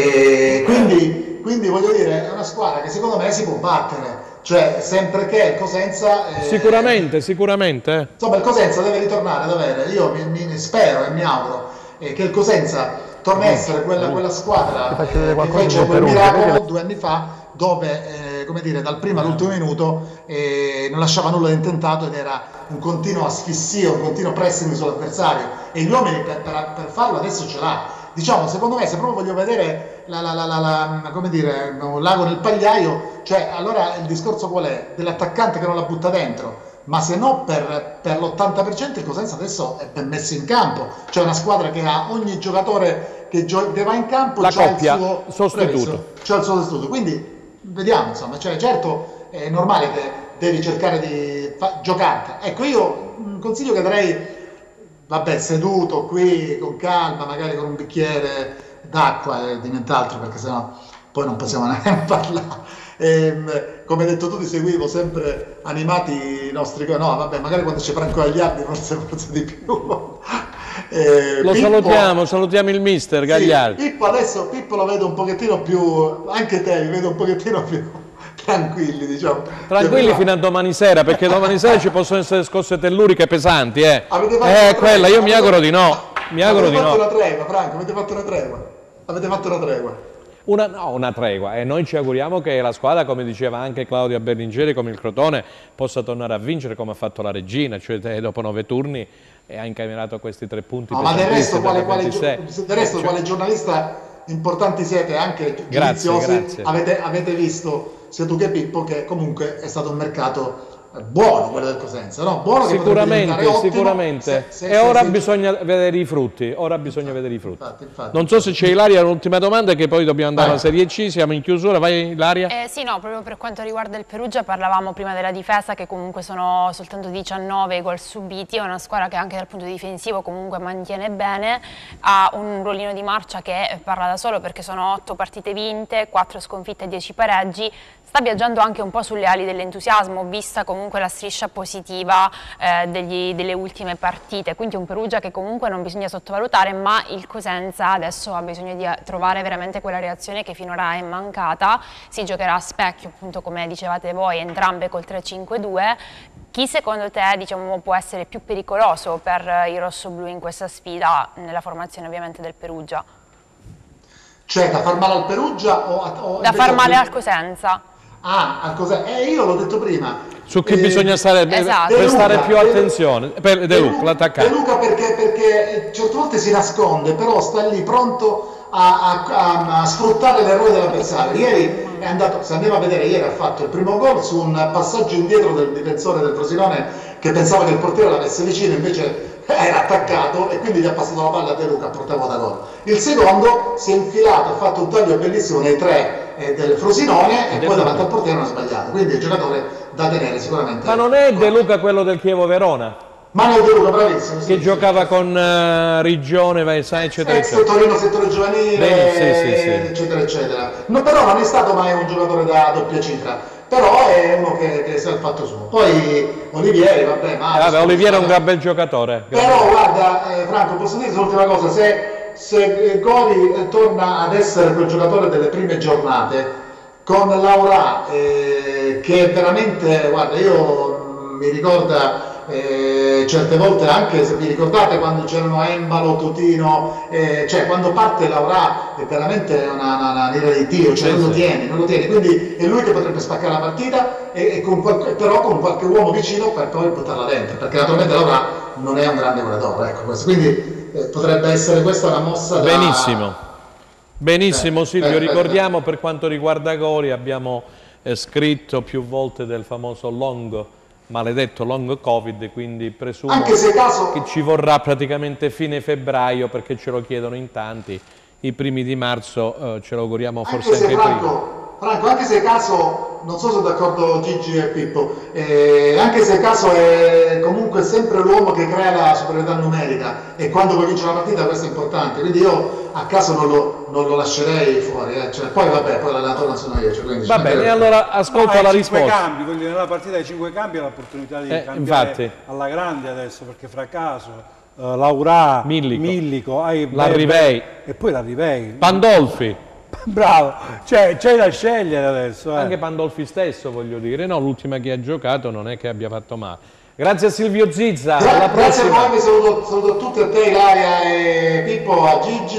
E quindi, quindi voglio dire, è una squadra che secondo me si può battere. Cioè, sempre che il Cosenza... Eh, sicuramente, sicuramente. Insomma, il Cosenza deve ritornare ad avere, io mi, mi spero e mi auguro eh, che il Cosenza torni a essere quella, quella squadra eh, che fece quel miracolo due anni fa, dove, eh, come dire, dal primo all'ultimo minuto eh, non lasciava nulla di intentato ed era un continuo asfissio, un continuo pressing sull'avversario. E gli uomini per, per, per farlo adesso ce l'ha. Diciamo, secondo me, se proprio voglio vedere la, la, la, la, la, come dire, un lago nel pagliaio, cioè allora il discorso qual è? Dell'attaccante che non la butta dentro, ma se no per, per l'ottanta per cento il Cosenza adesso è ben messo in campo, cioè una squadra che ha ogni giocatore che, gio che va in campo, la c'ha coppia, il suo sostituto. C'è il suo sostituto, quindi vediamo, insomma, cioè, certo è normale che devi cercare di giocare. Ecco, io un consiglio che darei, vabbè, seduto qui con calma, magari con un bicchiere d'acqua e di nient'altro, perché sennò poi non possiamo neanche parlare. E, come hai detto tu, ti seguivo sempre animati i nostri, no vabbè, magari quando c'è Franco Gagliardi forse, forse di più. Eh, lo Pippo, salutiamo, salutiamo il mister Gagliardi. Sì, Pippo adesso Pippo lo vedo un pochettino più, anche te li vedo un pochettino più tranquilli, diciamo. Tranquilli cioè, fino a domani sera, perché domani sera ci possono essere scosse telluriche pesanti, eh. Eh, quella, io mi auguro di no. Mi auguro di no. Avete fatto una tregua, Franco, avete fatto una tregua. Avete fatto una tregua. Una, no, una tregua, e noi ci auguriamo che la squadra, come diceva anche Claudia Berlingeri, come il Crotone, possa tornare a vincere come ha fatto la Regina, cioè dopo nove turni e ha incaminato questi tre punti. No, ma del resto, quale, quale, del resto cioè, quale giornalista importanti siete, anche grazie, grazie. Avete, avete visto, sia tu che Pippo, che comunque è stato un mercato buono quello del Cosenza, no? Buono, sicuramente, ottimo, sicuramente. Se, se, e ora se, bisogna vedere i frutti, ora bisogna infatti, vedere i frutti. Infatti, infatti, non so se c'è Ilaria, l'ultima domanda, che poi dobbiamo andare Vai. alla Serie C, siamo in chiusura, vai Ilaria. Eh, sì, no, proprio per quanto riguarda il Perugia parlavamo prima della difesa, che comunque sono soltanto diciannove gol subiti, è una squadra che anche dal punto difensivo comunque mantiene bene, ha un ruolino di marcia che parla da solo perché sono otto partite vinte, quattro sconfitte e dieci pareggi. sta viaggiando anche un po' sulle ali dell'entusiasmo, vista comunque la striscia positiva eh, degli, delle ultime partite, quindi un Perugia che comunque non bisogna sottovalutare, ma il Cosenza adesso ha bisogno di trovare veramente quella reazione che finora è mancata. Si giocherà a specchio, appunto come dicevate voi, entrambe col tre cinque due. Chi secondo te, diciamo, può essere più pericoloso per i rossoblù in questa sfida, nella formazione ovviamente del Perugia? Cioè da far male al Perugia o, o da far male al Cosenza? Ah, al Cosenza. Eh, io l'ho detto prima. Su chi eh, bisogna stare, esatto. prestare Luca, più attenzione. Per De Luca, l'attaccante. De Luca perché, perché certe volte si nasconde, però sta lì pronto a, a, a sfruttare l'errore dell'avversario. Ieri è andato, se andiamo a vedere, ieri ha fatto il primo gol su un passaggio indietro del difensore del Frosinone che pensava che il portiere l'avesse vicino, invece era attaccato e quindi gli ha passato la palla a De Luca a portata da gol. Il secondo si è infilato, ha fatto un taglio bellissimo nei tre eh, del Frosinone e, e poi davanti al portiere non ha sbagliato, quindi è un giocatore da tenere sicuramente. Ma non è De Luca quello del Chievo Verona? Manuel De Luca, bravissimo. Che sì, giocava sì, con uh, Rigione, eccetera, eccetera. Ex Torino settore giovanile, Bene, sì, sì, sì. eccetera, eccetera. No, però non è stato mai un giocatore da doppia cifra, però è uno che, che sa il fatto suo. Poi Olivieri, vabbè, ma... Eh, vabbè, Olivieri è un gran bel giocatore. Però guarda, eh, Franco, posso dire l'ultima cosa, se, se Goli eh, torna ad essere quel giocatore delle prime giornate, con Laura, eh, che veramente, guarda, io mi ricorda... Eh, certe volte anche, se vi ricordate quando c'erano Embalo, Tutino, eh, cioè quando parte Laura è veramente una, una, una nera di Dio, cioè non lo tieni, non lo tieni, quindi è lui che potrebbe spaccare la partita e, e con qualche, però con qualche uomo vicino per poi buttarla dentro, perché naturalmente Laura non è un grande goleador, ecco questo, quindi eh, potrebbe essere questa una mossa da... Benissimo, benissimo eh, Silvio, eh, ricordiamo eh, per quanto riguarda Goli abbiamo eh, scritto più volte del famoso long maledetto long Covid, quindi presumo anche se caso... che ci vorrà praticamente fine febbraio, perché ce lo chiedono in tanti, i primi di marzo, eh, ce lo auguriamo forse anche, anche Franco, prima. Franco, anche se caso, non so se sono d'accordo Gigi e Pippo, eh, anche se caso è comunque sempre l'uomo che crea la superiorità numerica e quando poi vince la partita questo è importante, quindi io a caso non lo, non lo lascerei fuori, eh. Cioè, poi vabbè, poi l'allenatore non sono io. Cioè, quindi Va bene, e allora ascolta no, la risposta. Cambi, quindi nella partita dei cinque cambi ha l'opportunità di eh, cambiare infatti. alla grande adesso, perché Fracaso, uh, Laura, Millico, Millico hai l'Arrivei e poi l'Arrivei. Pandolfi. Bravo, cioè c'è da scegliere adesso. Eh. Anche Pandolfi stesso, voglio dire, no, l'ultima che ha giocato non è che abbia fatto male. Grazie a Silvio Zizza, Gra alla grazie prossima. a voi, saluto, saluto tutti a te, Ilaria e Pippo, a Gigi,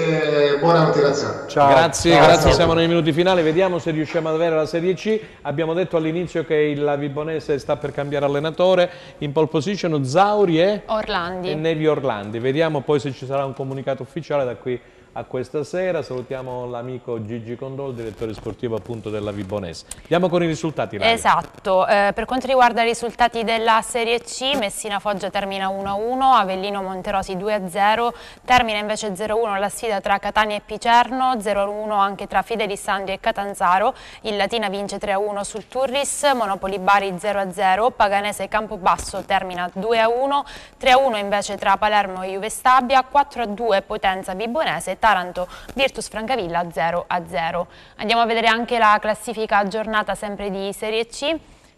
e buona continuazione. Ciao. Grazie, ciao, grazie, ciao. siamo nei minuti finali, vediamo se riusciamo ad avere la Serie C. Abbiamo detto all'inizio che il Vibonese sta per cambiare allenatore, in pole position Zauri e Orlandi. E Nevi Orlandi. Vediamo poi se ci sarà un comunicato ufficiale da qui a questa sera. Salutiamo l'amico Gigi Condol, direttore sportivo appunto della Vibonese. Andiamo con i risultati. Lari. Esatto, eh, per quanto riguarda i risultati della Serie C, Messina Foggia termina uno a uno, Avellino Monterosi due a zero, termina invece zero a uno la sfida tra Catania e Picerno, zero a uno anche tra Fidelissandria e Catanzaro, il Latina vince tre a uno sul Turris, Monopoli Bari zero a zero, Paganese Campobasso termina due a uno, tre a uno invece tra Palermo e Juve Stabia, quattro a due Potenza Vibonese, Taranto Virtus Francavilla zero a zero. Andiamo a vedere anche la classifica aggiornata sempre di Serie C.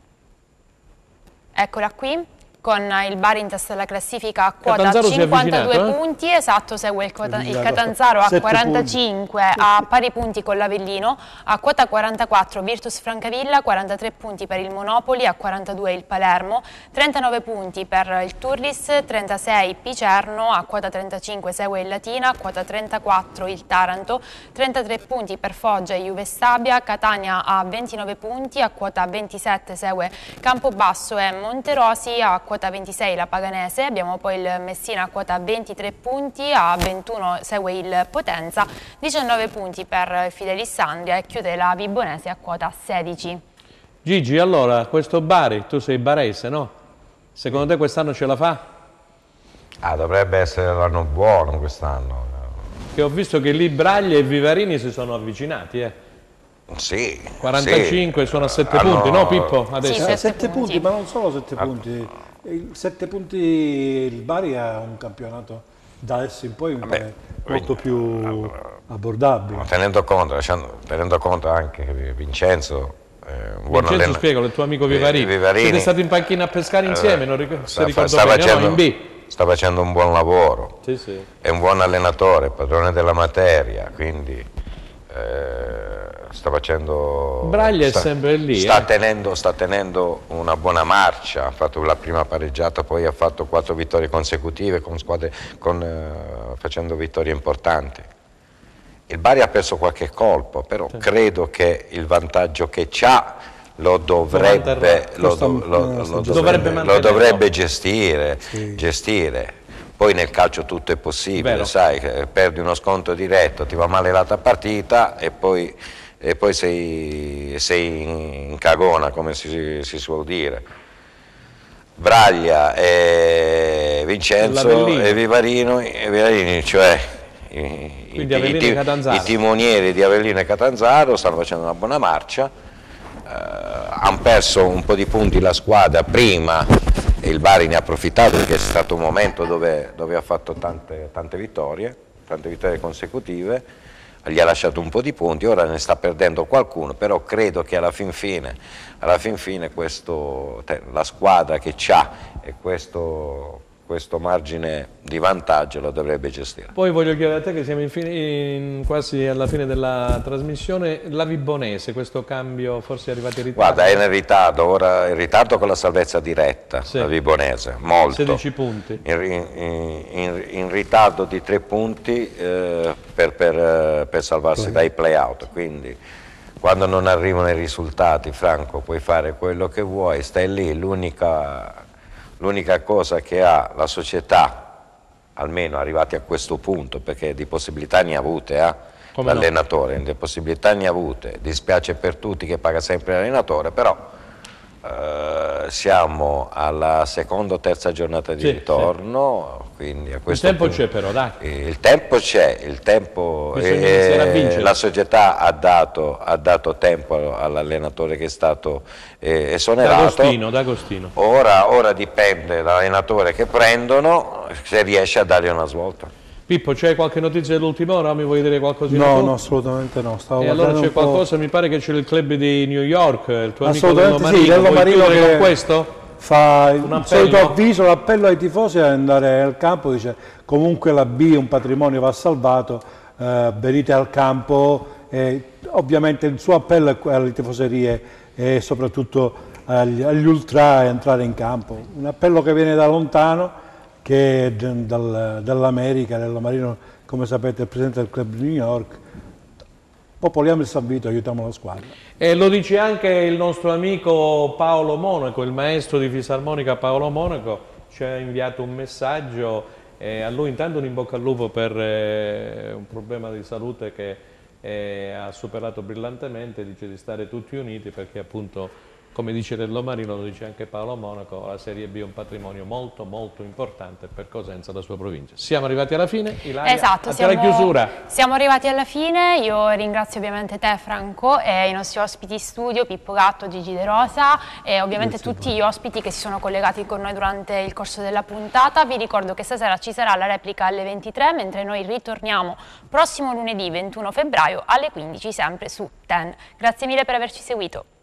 Eccola qui, con il Bari in testa alla classifica a quota Catanzaro cinquantadue eh? punti, esatto, segue il, quota, il Catanzaro a quarantacinque punti. A pari punti con l'Avellino, a quota quarantaquattro Virtus Francavilla, quarantatré punti per il Monopoli, a quarantadue il Palermo, trentanove punti per il Turris, trentasei Picerno, a quota trentacinque segue il Latina, a quota trentaquattro il Taranto, trentatré punti per Foggia e Juve Stabia, Catania a ventinove punti, a quota ventisette segue Campobasso e Monterosi, a quota ventisei la Paganese, abbiamo poi il Messina a quota ventitré punti, a ventuno segue il Potenza, diciannove punti per Fidelissandria e chiude la Vibonese a quota sedici. Gigi, allora, questo Bari, tu sei barese, no? Secondo te quest'anno ce la fa? Ah, dovrebbe essere l'anno buono quest'anno. Che ho visto che lì Braglia e Vivarini si sono avvicinati, eh? Sì. quarantacinque sì. sono a sette hanno... punti, no Pippo? Adesso? Sì, sette, sette punti, punti, ma non solo sette punti. sette punti il Bari ha un campionato da adesso in poi Vabbè, molto più abbordabile. Tenendo conto, tenendo conto anche che Vincenzo Eh, un buon Vincenzo, spiego, il tuo amico Vivarini. Vivarini. Siete stati in panchina a pescare insieme, eh, non ricordo, sta, se ricordo sta bene, facendo, no, in B. Sta facendo un buon lavoro, sì, sì. È un buon allenatore, padrone della materia, quindi eh, sta facendo... Braglia sta, è sempre lì. Sta, eh. tenendo, sta tenendo una buona marcia, ha fatto la prima pareggiata, poi ha fatto quattro vittorie consecutive con squadre, con, eh, facendo vittorie importanti. Il Bari ha perso qualche colpo, però sì. credo che il vantaggio che c'ha lo dovrebbe, lo, lo, lo, lo dovrebbe, lo dovrebbe gestire, sì. gestire. Poi nel calcio tutto è possibile, Vero. sai, perdi uno scontro diretto, ti va male l'altra partita e poi, e poi sei, sei in cagona, come si, si suol dire. Braglia e Vincenzo e Vivarino, e Vivarini, cioè i, i, i, i timonieri di Avellino e Catanzaro stanno facendo una buona marcia, uh, hanno perso un po' di punti la squadra prima e il Bari ne ha approfittato perché è stato un momento dove, dove ha fatto tante, tante vittorie, tante vittorie consecutive, gli ha lasciato un po' di punti, ora ne sta perdendo qualcuno, però credo che alla fin fine, alla fin fine questo, la squadra che c'ha e questo... questo margine di vantaggio lo dovrebbe gestire. Poi voglio chiedere a te che siamo in fine, in, quasi alla fine della trasmissione, la Vibonese, questo cambio forse è arrivato in ritardo? Guarda, è in ritardo, ora in ritardo con la salvezza diretta, sì. la Vibonese, molto. sedici punti. In, in, in, in ritardo di tre punti eh, per, per, per salvarsi dai play-out, quindi quando non arrivano i risultati, Franco, puoi fare quello che vuoi, stai lì, l'unica... L'unica cosa che ha la società, almeno arrivati a questo punto, perché di possibilità ne ha avute, eh? l'allenatore, no? di possibilità ne ha avute, dispiace per tutti che paga sempre l'allenatore, però eh, siamo alla seconda o terza giornata di sì, ritorno, sì. quindi a questo il tempo punto, c'è però, dai. Il tempo c'è, il tempo, eh, la società ha dato, ha dato tempo all'allenatore che è stato eh, esonerato. D'Agostino, D'Agostino. Ora, ora dipende dall'allenatore che prendono se riesce a dargli una svolta. Pippo, c'è qualche notizia dell'ultima ora? Mi vuoi dire qualcosina? No, no, assolutamente no. Stavo e allora c'è qualcosa, mi pare che c'è il club di New York, il tuo amico Dello Marino. Sì, Dello Marino che con questo? Fa il solito avviso, l'appello ai tifosi è andare al campo, dice comunque la B, un patrimonio va salvato, eh, venite al campo, e ovviamente il suo appello è alle tifoserie e soprattutto agli, agli ultra a entrare in campo. Un appello che viene da lontano, che è dal, dall'America, Dello Marino, come sapete, il presidente del club di New York. Popoliamo il San Vito, aiutiamo la squadra. E lo dice anche il nostro amico Paolo Monaco, il maestro di fisarmonica Paolo Monaco, ci ha inviato un messaggio, e a lui intanto un in bocca al lupo per eh, un problema di salute che eh, ha superato brillantemente, dice di stare tutti uniti perché appunto, come dice Dello Marino, lo dice anche Paolo Monaco, la Serie B è un patrimonio molto molto importante per Cosenza e la sua provincia. Siamo arrivati alla fine, Ilaria, esatto, a siamo, la chiusura. Siamo arrivati alla fine, io ringrazio ovviamente te Franco e i nostri ospiti studio, Pippo Gatto, Gigi De Rosa e ovviamente Grazie tutti gli ospiti che si sono collegati con noi durante il corso della puntata. Vi ricordo che stasera ci sarà la replica alle ventitré, mentre noi ritorniamo prossimo lunedì ventuno febbraio alle quindici sempre su Ten. Grazie mille per averci seguito.